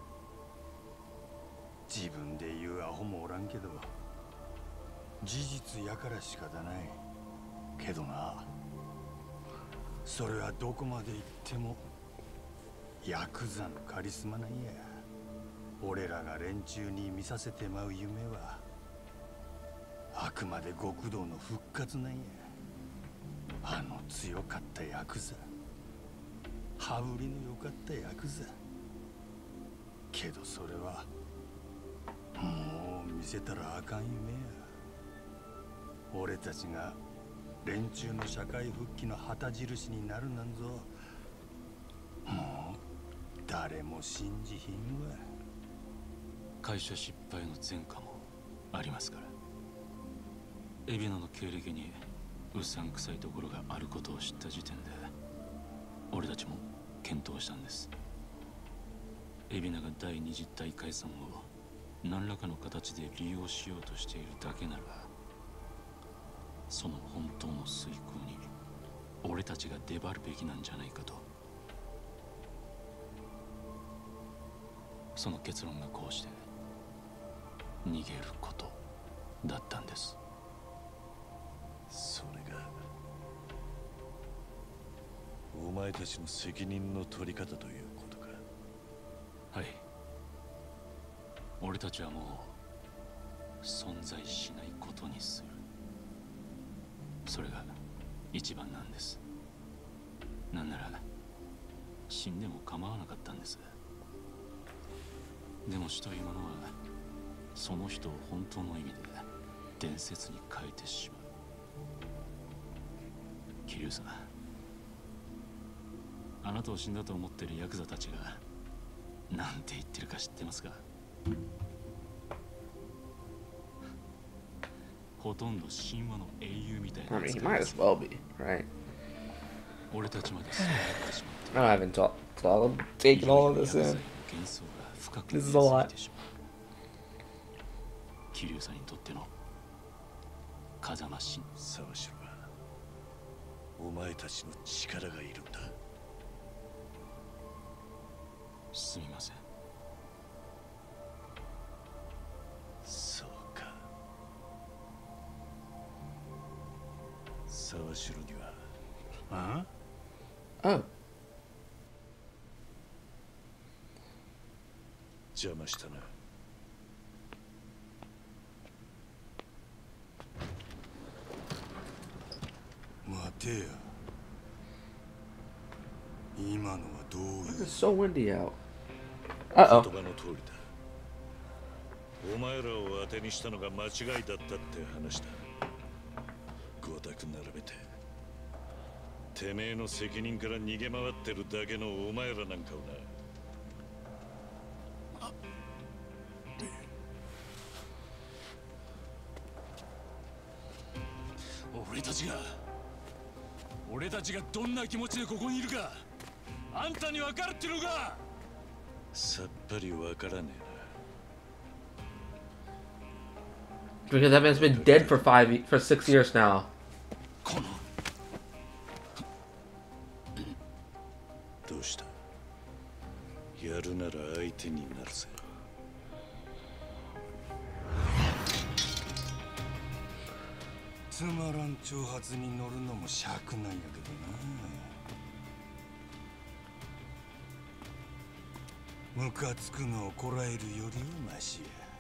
自分で言うアホもおらんけど、事実やから仕方ないけどな。それはどこまで行ってもヤクザのカリスマなんや。俺らが連中に見させてまう夢はあくまで極道の復活なんや。あの強かったヤクザ、羽振りの良かったヤクザ。けどそれはもう見せたらあかん夢や。俺たちが連中の社会復帰の旗印になるなんぞ、もう誰も信じひんわ。 会社失敗の前科もありますから。海老名の経歴にうさんくさいところがあることを知った時点で俺たちも検討したんです。海老名が第二次大解散を何らかの形で利用しようとしているだけなら、その本当の遂行に俺たちが出張るべきなんじゃないかと。その結論がこうして逃げることだったんです。 それがお前たちの責任の取り方ということか。 はい。俺たちはもう存在しないことにする。それが一番なんです。なんなら死んでも構わなかったんです。でも死というものはその人を本当の意味で伝説に変えてしまう。桐生さん、あなたを死んだと思ってるヤクザたちがなんて言ってるか知ってますか？ほとんど神話の英雄みたいな。 I mean, he might as well be, right? 俺たちまでそうなってしまって。 I haven't talked, so I'm taking all of this in. This is a lot. 桐生さんにとっての風間真沢城はお前たちの力がいるんだ。 すみません。 沢城には。 ああ。 邪魔したな。 待てや。今のはどういう。 It's so windy out. Uh oh. 言葉の通りだ。お前らを当てにしたのが間違いだったって話だ。ごたく並べて。てめえの責任から逃げ回ってるだけのお前らなんかをな。 俺たちが俺たちがどんな気持ちでここにいるかあんたに分かるってのか。 さっぱり分からねえな。 Because that man's been dead for five, for six years now. どうした。やるなら相手になるぜ。 つまらん挑発に乗るのも尺なんやけどな。ムカつくのをこらえるよりはマシ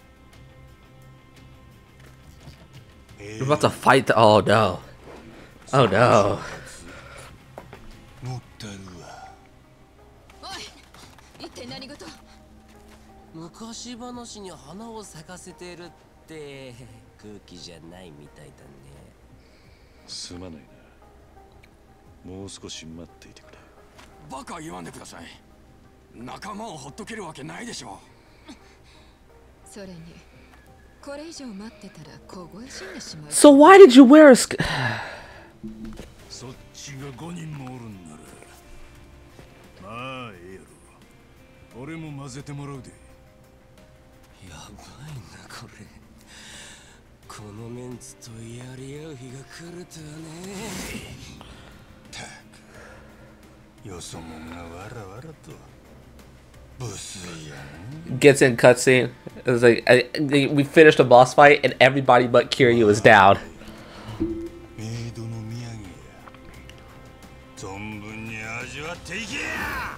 や。 We're about to fight the- oh no. Oh no. 持ったるわ。 おい、一体何事。 昔話に花を咲かせてるって空気じゃないみたいだね。 すまないな。もう少し待っていてくれ。 バカ言わんでください。仲間をほっとけるわけないでしょ。 それにこれ以上待ってたら凍え死んでしまう。 So why did you wear a sk- そっちがごにんもおるんならまあええやろ。俺も混ぜてもらうで。 やばいなこれ。このメンツとやり合う日が来るとはね。 たくよそもんがわらわらとブスやな。 Gets in cutscene. It was like I, they, we finished a boss fight and everybody but Kiryu was down. メイドの土産や。存分に味わっていけや。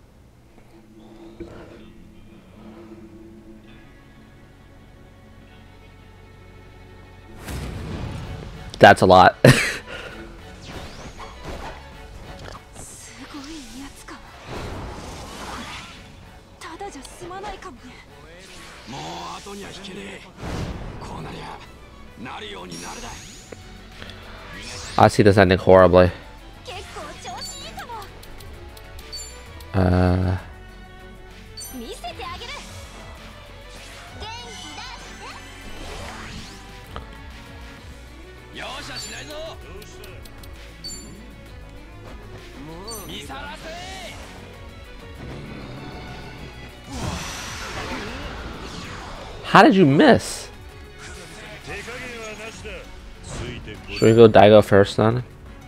That's a lot. すごいやつか。ただじゃ済まないかもね。 もう後には引けねえ。こうなりゃなるようになるだ。 I see this ending horribly. 結構調子いいかも。 Uh. 見せてあげる。元気出して。 容赦しないぞ。もう見さらせ。 How did you miss? Should we go Daigo first then?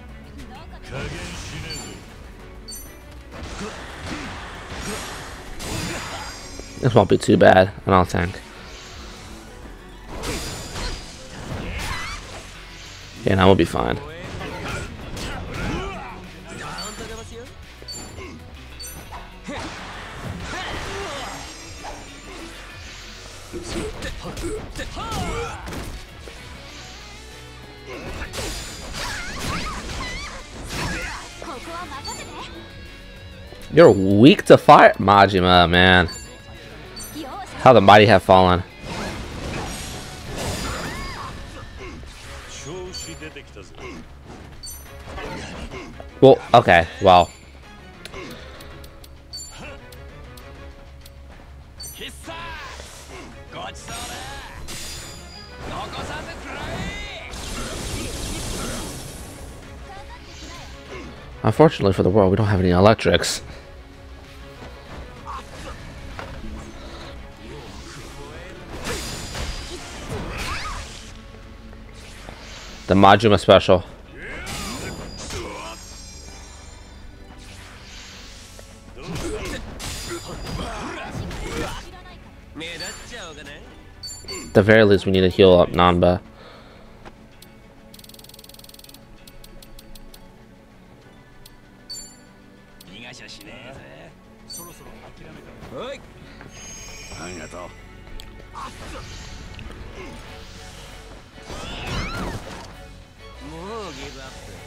This won't be too bad, I don't think. Yeah, now we'll be fine. You're weak to fire, Majima, man. How the mighty have fallen. Well, okay, well. Unfortunately for the world, we don't have any electrics. The Majima special. At the very least, we need to heal up Nanba. ありがとう。 もうギブアッ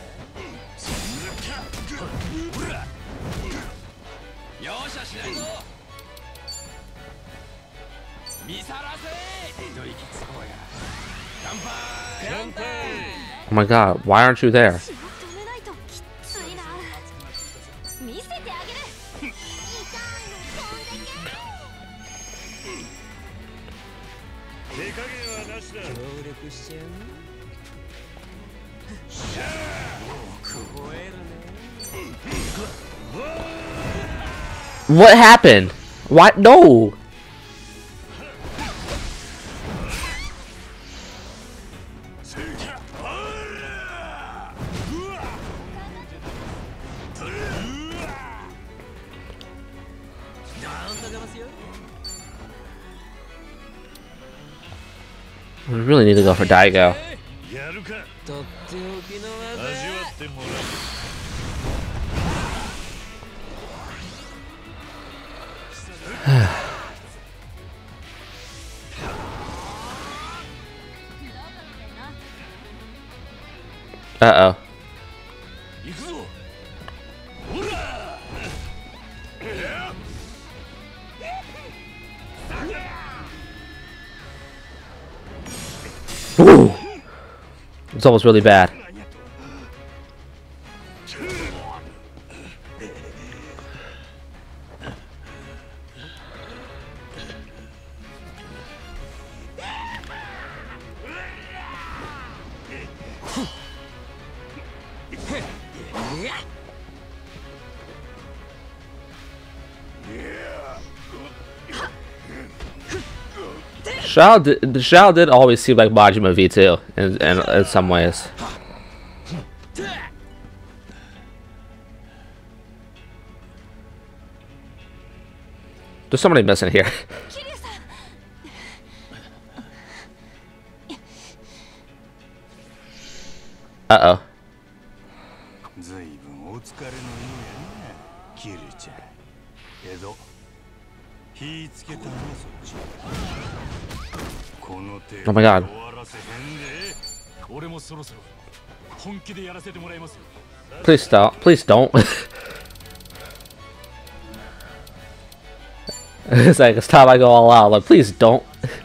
プ。 容赦しないぞ。見さらせ。一息つこうや。乾杯。乾杯。 Oh my god, why aren't you there? 止めないときついな。見せてあげる。痛いの飛んでけ。 手加減はなしだ。 協力しちゃう。 What happened? What? No! We really need to go for Daigo. やるか。 とっておきの技。 味わってもらう。 Uh oh. Ooh. It's almost really bad. Shao did, Shao did always seem like Majima V two in, in, in some ways. There's somebody missing here. Uh oh. Oh my god. Please stop. Please don't. It's like it's time I go all out. Like, please don't.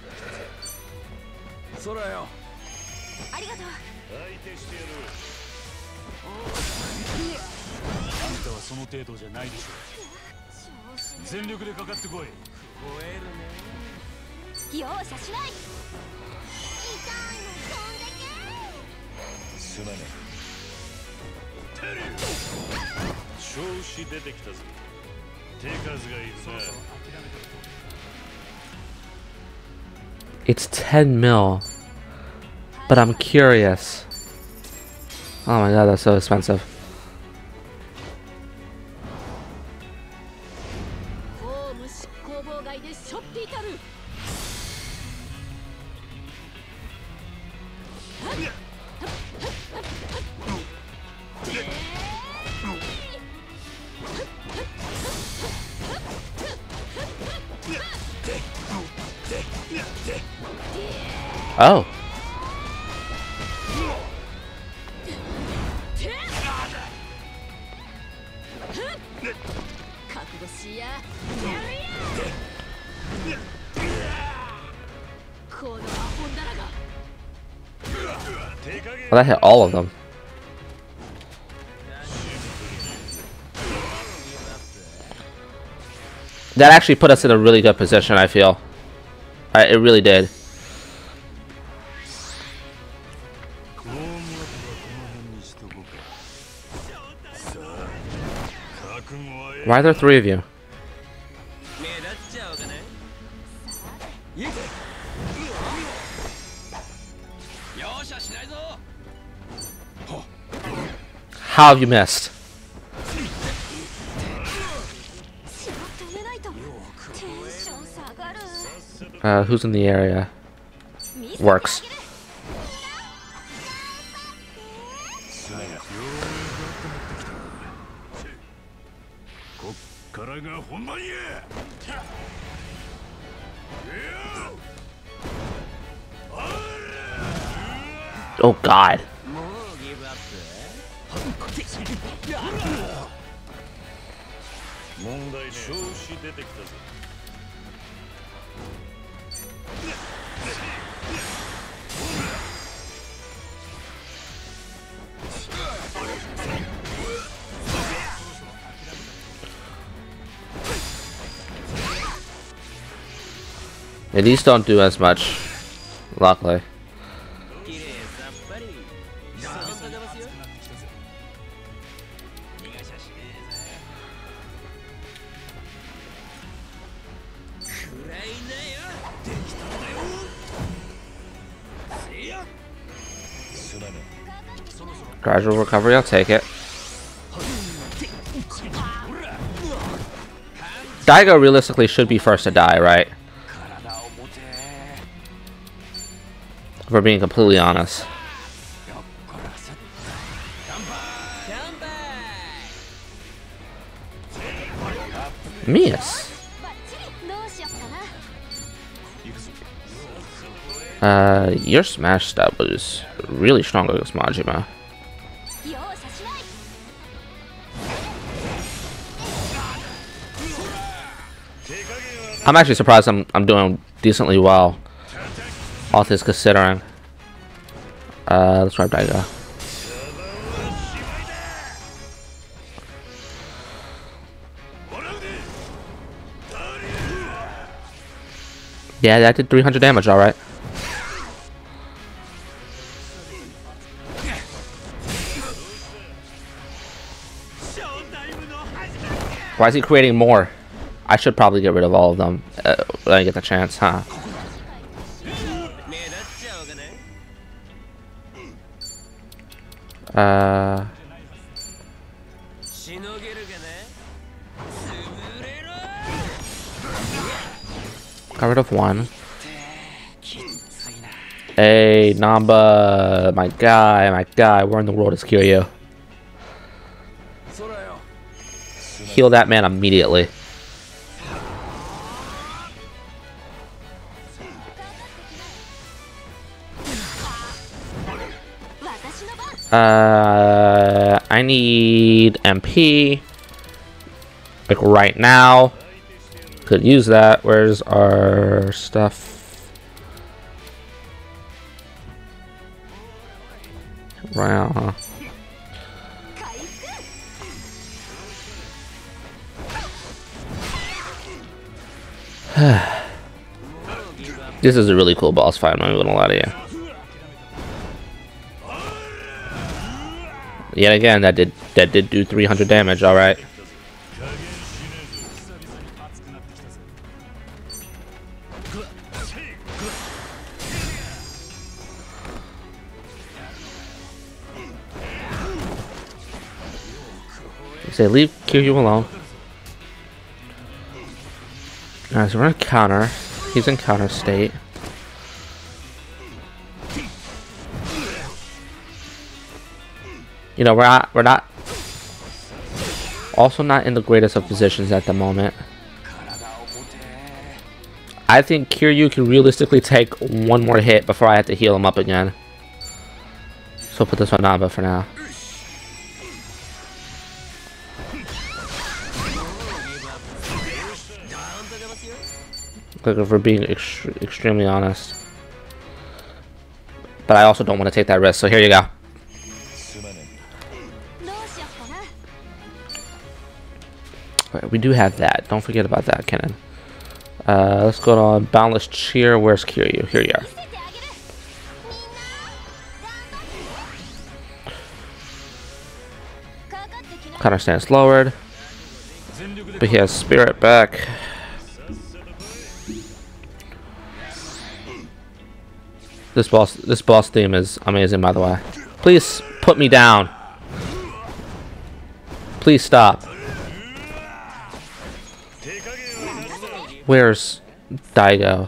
It's ten mil, but I'm curious. Oh my god, that's so expensive. Oh. Well, that hit all of them. That actually put us in a really good position, I feel. I, it really did. Why are there three of you? How have you missed? Uh, who's in the area? Works. Oh God. Yeah, these don't do as much, luckily. Gradual recovery, I'll take it. Daigo realistically should be first to die, right? If we're being completely honest. Mias. Uh, your smash stab was really strong against Majima. I'm actually surprised I'm I'm doing decently well, all things considering. Uh, let's try Daigo. Yeah, that did three hundred damage, all right. Why is he creating more? I should probably get rid of all of them uh, when I get the chance, huh? Uh, got rid of one. Hey, Namba, my guy, my guy. Where in the world is Kiryu? Heal that man immediately. Uh, I need M P, like right now. Could use that. Where's our stuff? Wow. This is a really cool boss fight. I'm not even gonna lie to you. Yet again, that did that did do three hundred damage. All right. Say leave Kiryu alone. Alright, so we're in counter. He's in counter state. You know, we're not, we're not, also not in the greatest of positions at the moment. I think Kiryu can realistically take one more hit before I have to heal him up again. So I'll put this on Namba for now. Like, if we're being ext extremely honest. But I also don't want to take that risk, so here you go. Right, we do have that. Don't forget about that, Kennen. Uh, let's go on Boundless Cheer. Where's Kiryu? Here you are. Counter stance lowered. But he has Spirit back. This boss, this boss theme is amazing, by the way. Please put me down. Please stop. Where's Daigo?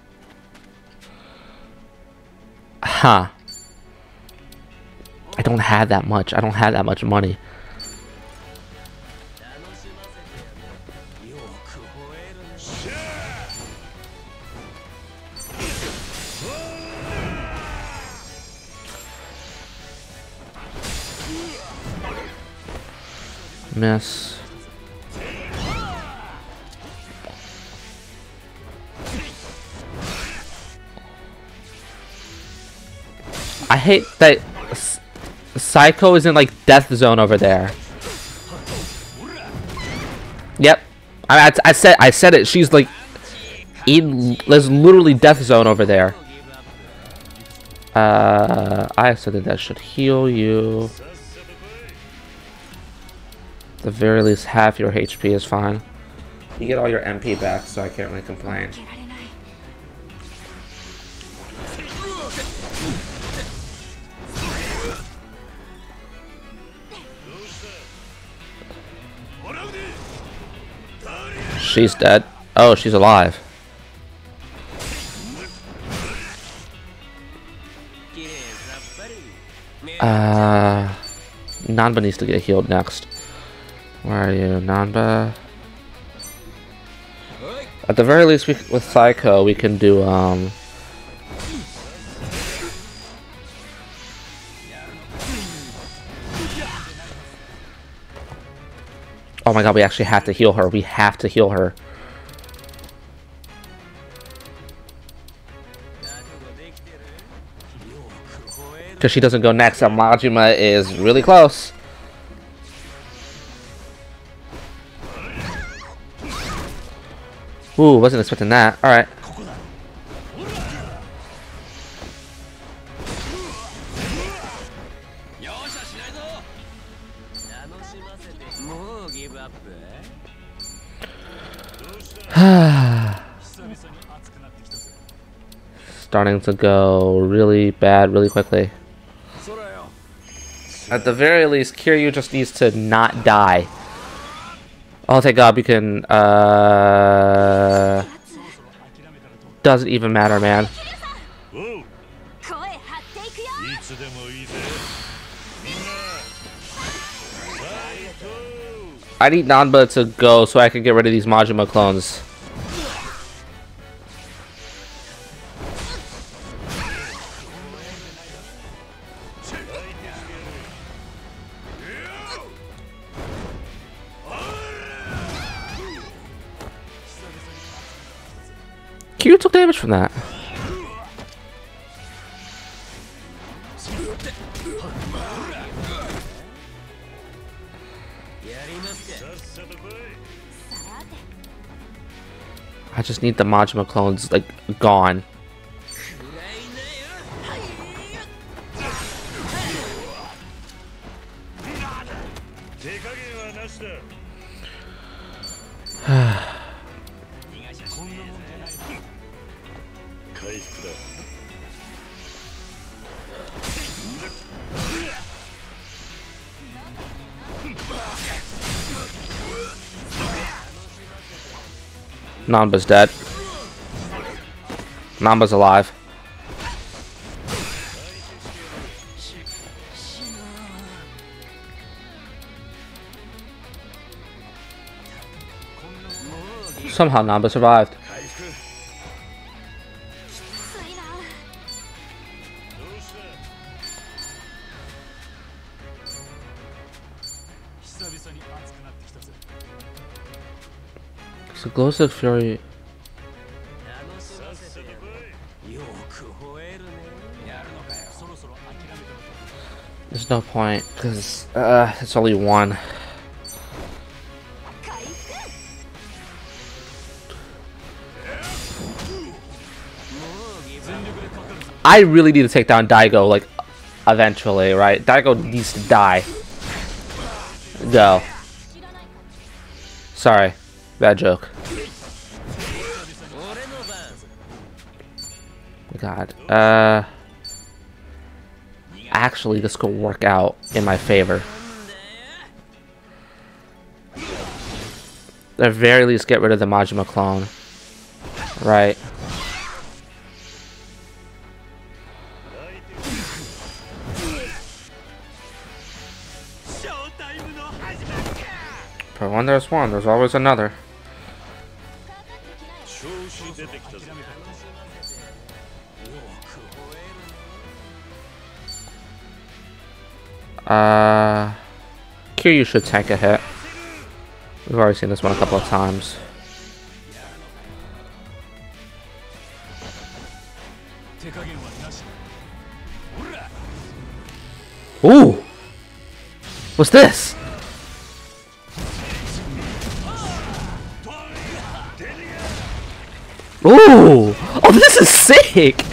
Huh. I don't have that much. I don't have that much money. miss. I hate that Psycho is in like death zone over there. Yep, I, I, I said I said it. She's like in. There's literally death zone over there. Uh, I said that that should heal you. At the very least, half your H P is fine. You get all your M P back, so I can't really complain. She's dead. Oh, she's alive. Uh, Nanba needs to get healed next. Where are you, Nanba? At the very least, we, with Psycho, we can do, um... oh my god, we actually have to heal her. We have to heal her. Because she doesn't go next, and Majima is really close. Ooh, wasn't expecting that. Alright. Starting to go really bad really quickly. At the very least, Kiryu just needs to not die. Oh, thank God we can, uh... doesn't even matter, man. I need Nanba to go so I can get rid of these Majima clones. Kiryu took damage from that. I just need the Majima clones, like, gone. Nanba's dead. Nanba's alive. Somehow Nanba survived. Explosive Fury. There's no point because uh, it's only one. I really need to take down Daigo, like, eventually, right? Daigo needs to die. Go. Sorry. Bad joke. God. Uh... Actually, this could work out in my favor. At the very least, get rid of the Majima clone. Right. For when there's one, there's always another. Uh, Kiryu should tank a hit. We've already seen this one a couple of times. Ooh! What's this? Ooh! Oh, this is sick!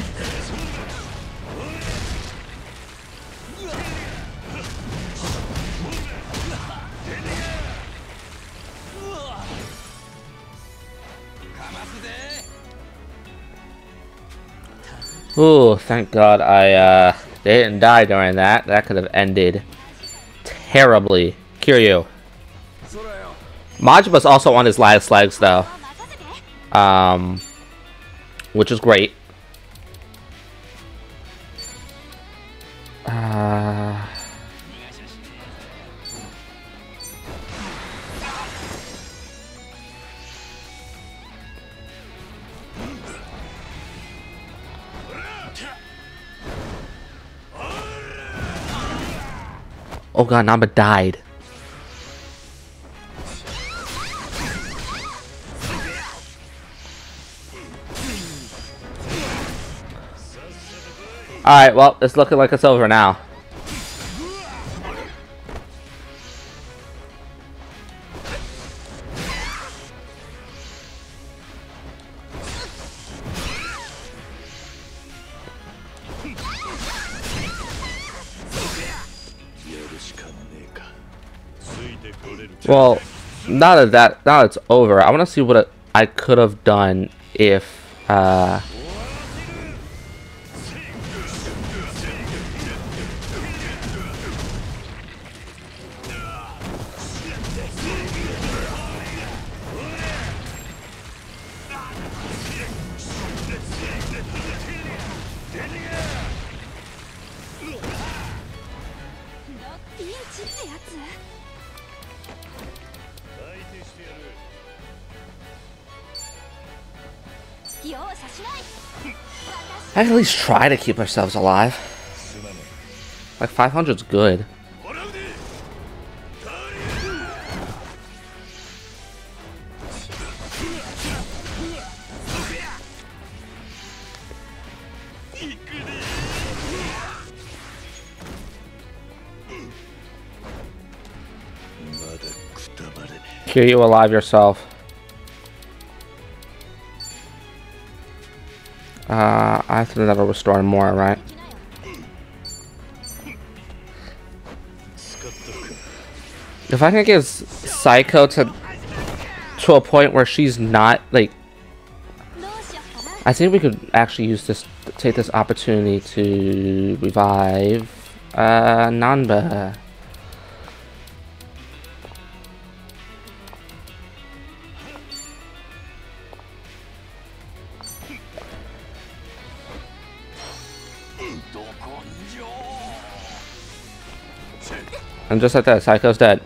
Ooh, thank God I uh they didn't die during that. That could have ended terribly. Kiryu. Majima's also on his last legs though. Um which is great. Uh Oh god, Namba died. Alright, well, it's looking like it's over now. Well, now that that now it's over, I want to see what it, I could have done if uh I at least try to keep ourselves alive. Like five hundred's good. Hear you alive yourself. Uh, I think that'll restore more, right? If I can get Psycho to to a point where she's not like, I think we could actually use this, take this opportunity to revive uh, Nanba. And just like that, Psycho's dead.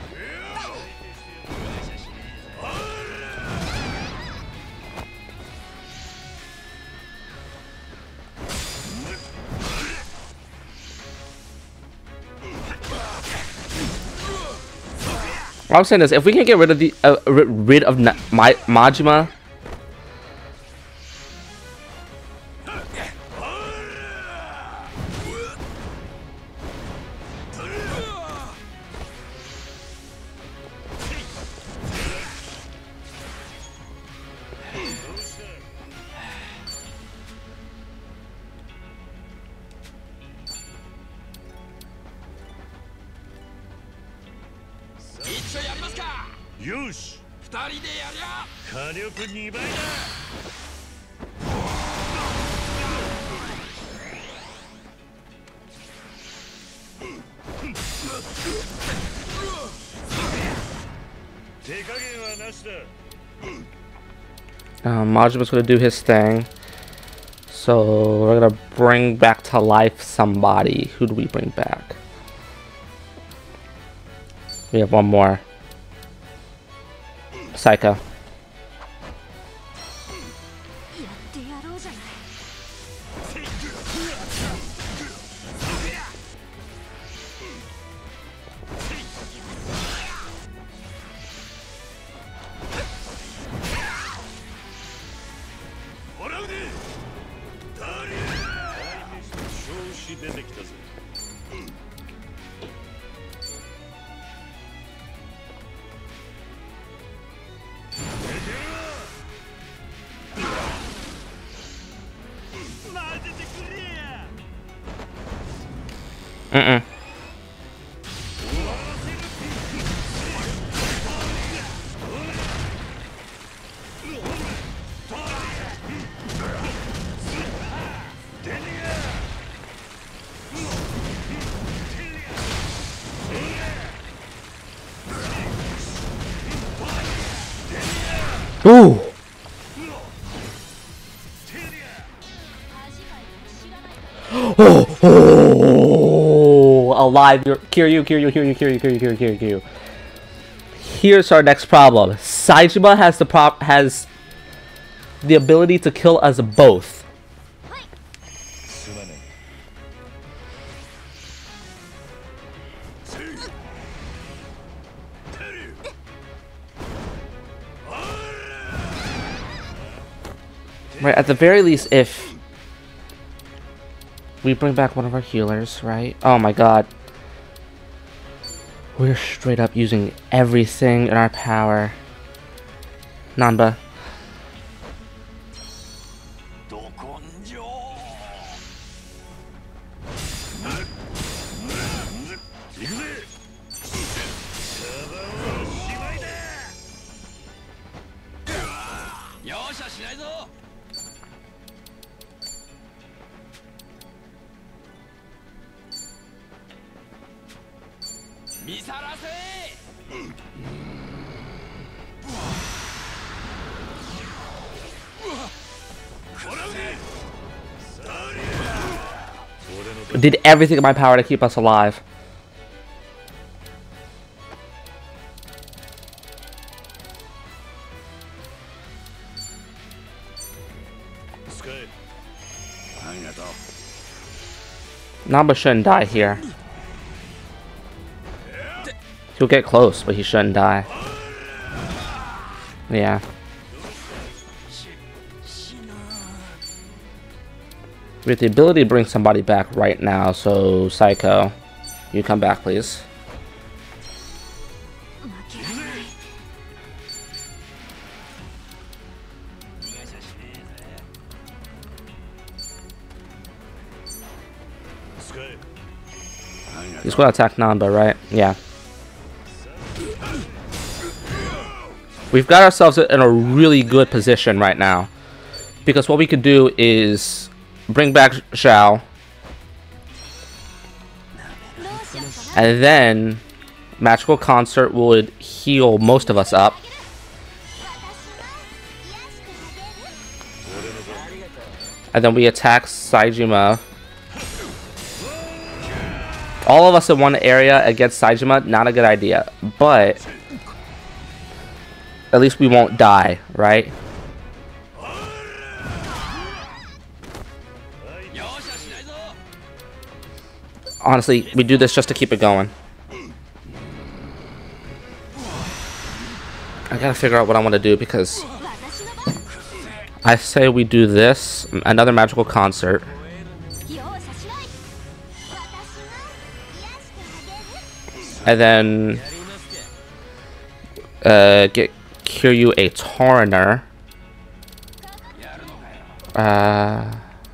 What I'm saying is, if we can get rid of the uh, rid of Na my Majima, Um, Majima's gonna do his thing, so we're gonna bring back to life somebody. Who do we bring back? We have one more. Psycho. し出てきたぜ。 Mm-mm. Ooh. Oh, oh, alive! Kiryu, Kiryu, Kiryu, Kiryu, Kiryu, Kiryu, Kiryu, Kiryu. Here's our next problem. Saejima has the prop has the ability to kill us both. Right, at the very least, if we bring back one of our healers, right? Oh my god. We're straight up using everything in our power. Nanba. Did everything in my power to keep us alive. Nanba shouldn't die here. He'll get close, but he shouldn't die. Yeah. We have the ability to bring somebody back right now, so Psycho, you come back, please. He's gonna attack Nanba, right? Yeah. We've got ourselves in a really good position right now, because what we could do is bring back Xiao, and then Magical Concert would heal most of us up, and then we attack Saejima. All of us in one area against Saejima, not a good idea, but at least we won't die, right? Honestly, we do this just to keep it going. I gotta figure out what I want to do, because I say we do this, another Magical Concert, and then uh, get Kiryu a Torrenter. Uh...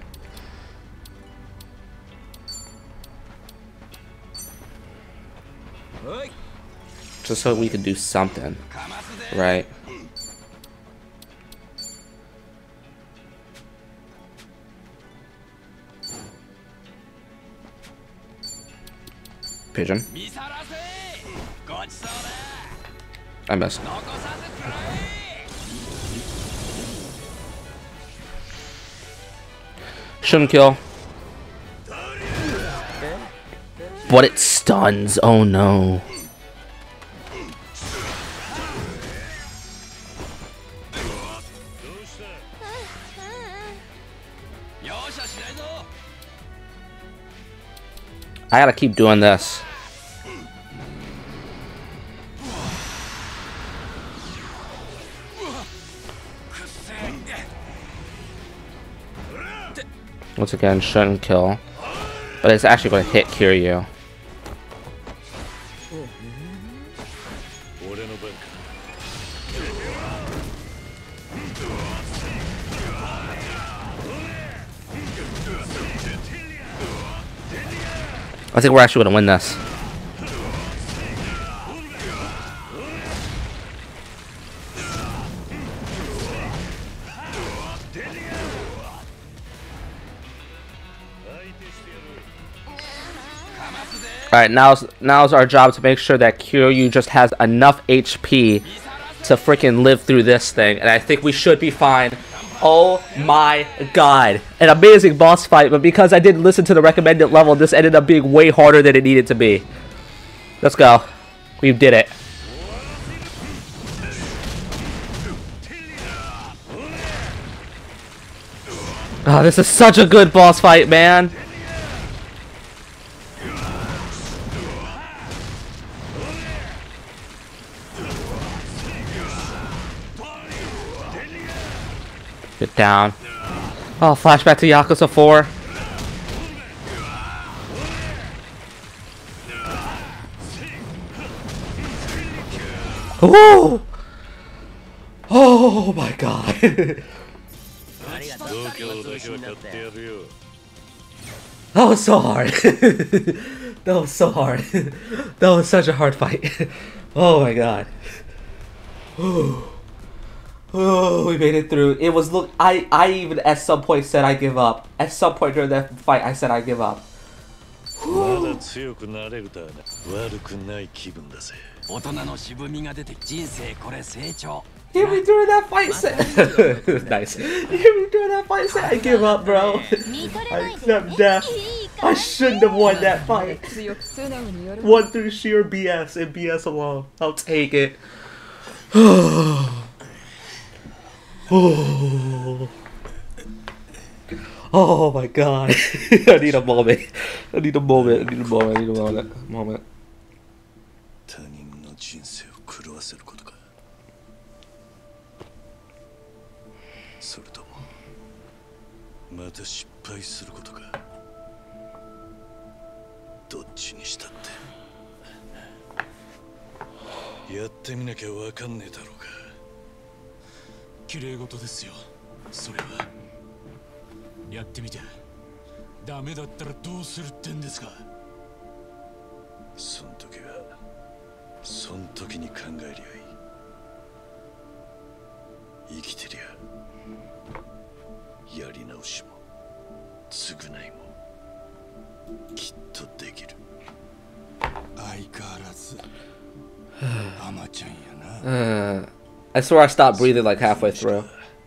Just so we could do something, right? Pigeon. I missed. Shouldn't kill. But it stuns. Oh no. I gotta keep doing this. Once again, shouldn't kill. But it's actually going to hit Kiryu. I think we're actually going to win this. Alright, now's, now's our job to make sure that Kiryu just has enough H P to freaking live through this thing. And I think we should be fine. Oh my god. An amazing boss fight, but because I didn't listen to the recommended level, this ended up being way harder than it needed to be. Let's go. We did it. Oh, this is such a good boss fight, man. Get down. Oh, flashback to Yakuza four. Ooh! Oh my god. That was so hard. That was so hard. That was such a hard fight. Oh my god. Oh, we made it through. It was look. I I even at some point said I give up. At some point during that fight, I said I give up. Hear me during that fight, say nice. Hear me during that fight, say I give up, bro. I accept death. I shouldn't have won that fight. Won through sheer B S and B S alone. I'll take it. Oh. Oh my god. I need a moment. I need a moment. I need a moment. I need a moment. Moment. Yatte minakia wakanne daro ka. 綺麗事ですよ。それはやってみてダメだったらどうするってんですか。そん時はそん時に考えりゃいい。生きてりゃやり直しも償いもきっとできる。相変わらずアマちゃんやな。 I swear I stopped breathing like halfway through.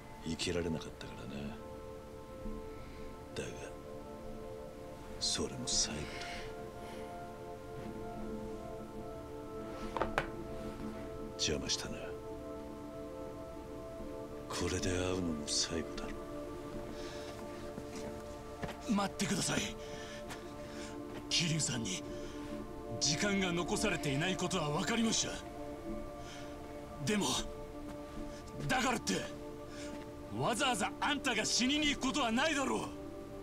Kiryu-sanに時間が残されていないことは分かりました。でも だからってわざわざあんたが死にに行くことはないだろう。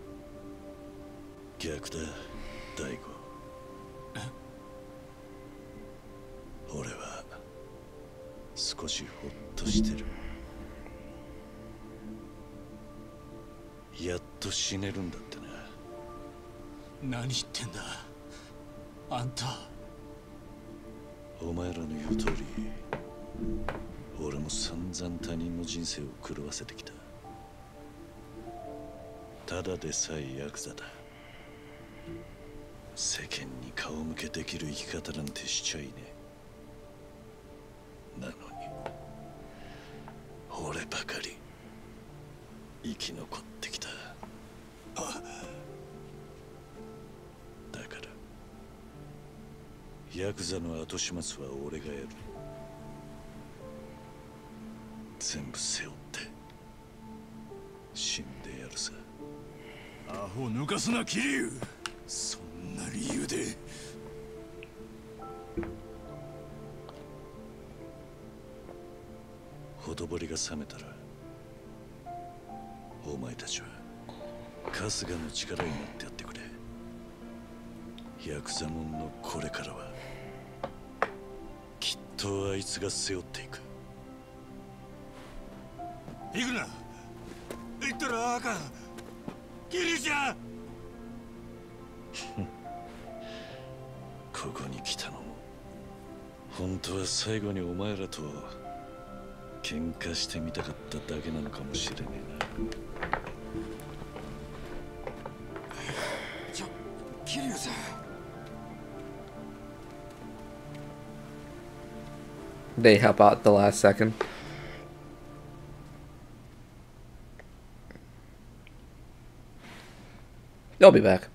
逆だ、大悟。俺は少しほっとしてる。やっと死ねるんだってな。何言ってんだあんた。お前らの言う通り 俺も散々他人の人生を狂わせてきた。ただでさえヤクザだ。世間に顔向けできる生き方なんてしちゃいねえ。なのに俺ばかり生き残ってきた。だからヤクザの後始末は俺がやる。 全部背負って死んでやるさ。アホ抜かすな桐生。そんな理由でほとぼりが冷めたらお前たちは春日の力になってやってくれ。 ヤクザモンのこれからはきっとあいつが背負っていく。 行くな。行ったらあかん。キリちゃん。 ここに来たのも本当は最後にお前らと喧嘩してみたかっただけなのかもしれねえな。 ちょ、キリュウさん。 They help out the last second. They'll be back.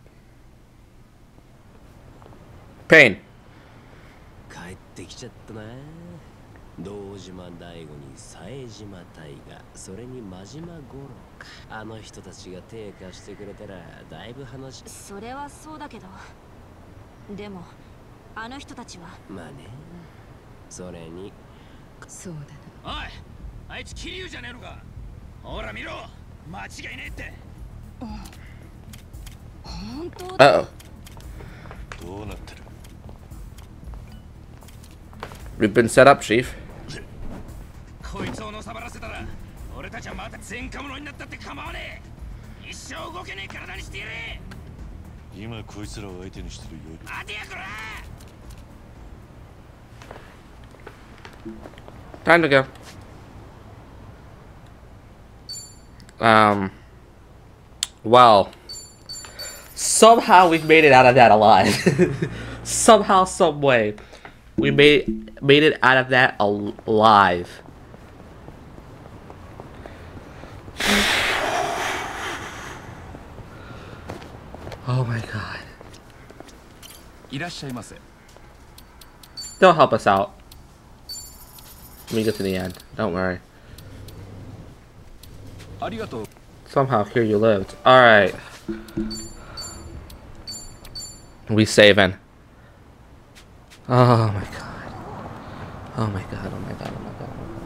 Pain. 帰ってきちゃったな。堂島大吾に冴島大河、それに真島五郎か。あの人たちが手貸してくれたらだいぶ話。 それはそうだけど、でもあの人たちはまあね。それにそうだな。おい、あいつキリュウじゃねえのか。ほら見ろ、間違いねえって。 本当だ。 どうなってる？ We've been set up, Chief. こいつをのさばらせたら俺たちはまた前科者になったって構わねえ。一生動けねえ体にしてやれ。 今こいつらを相手にしてるよ。 待てやこら。 Time to go. Um. Well. Somehow we've made it out of that alive. Somehow, some way, we made made it out of that al alive. Oh my god. They'll help us out when we get to the end. Don't worry. Somehow here you lived. Alright. We saving. Oh my god. Oh my god, oh my god, oh my god, oh my god.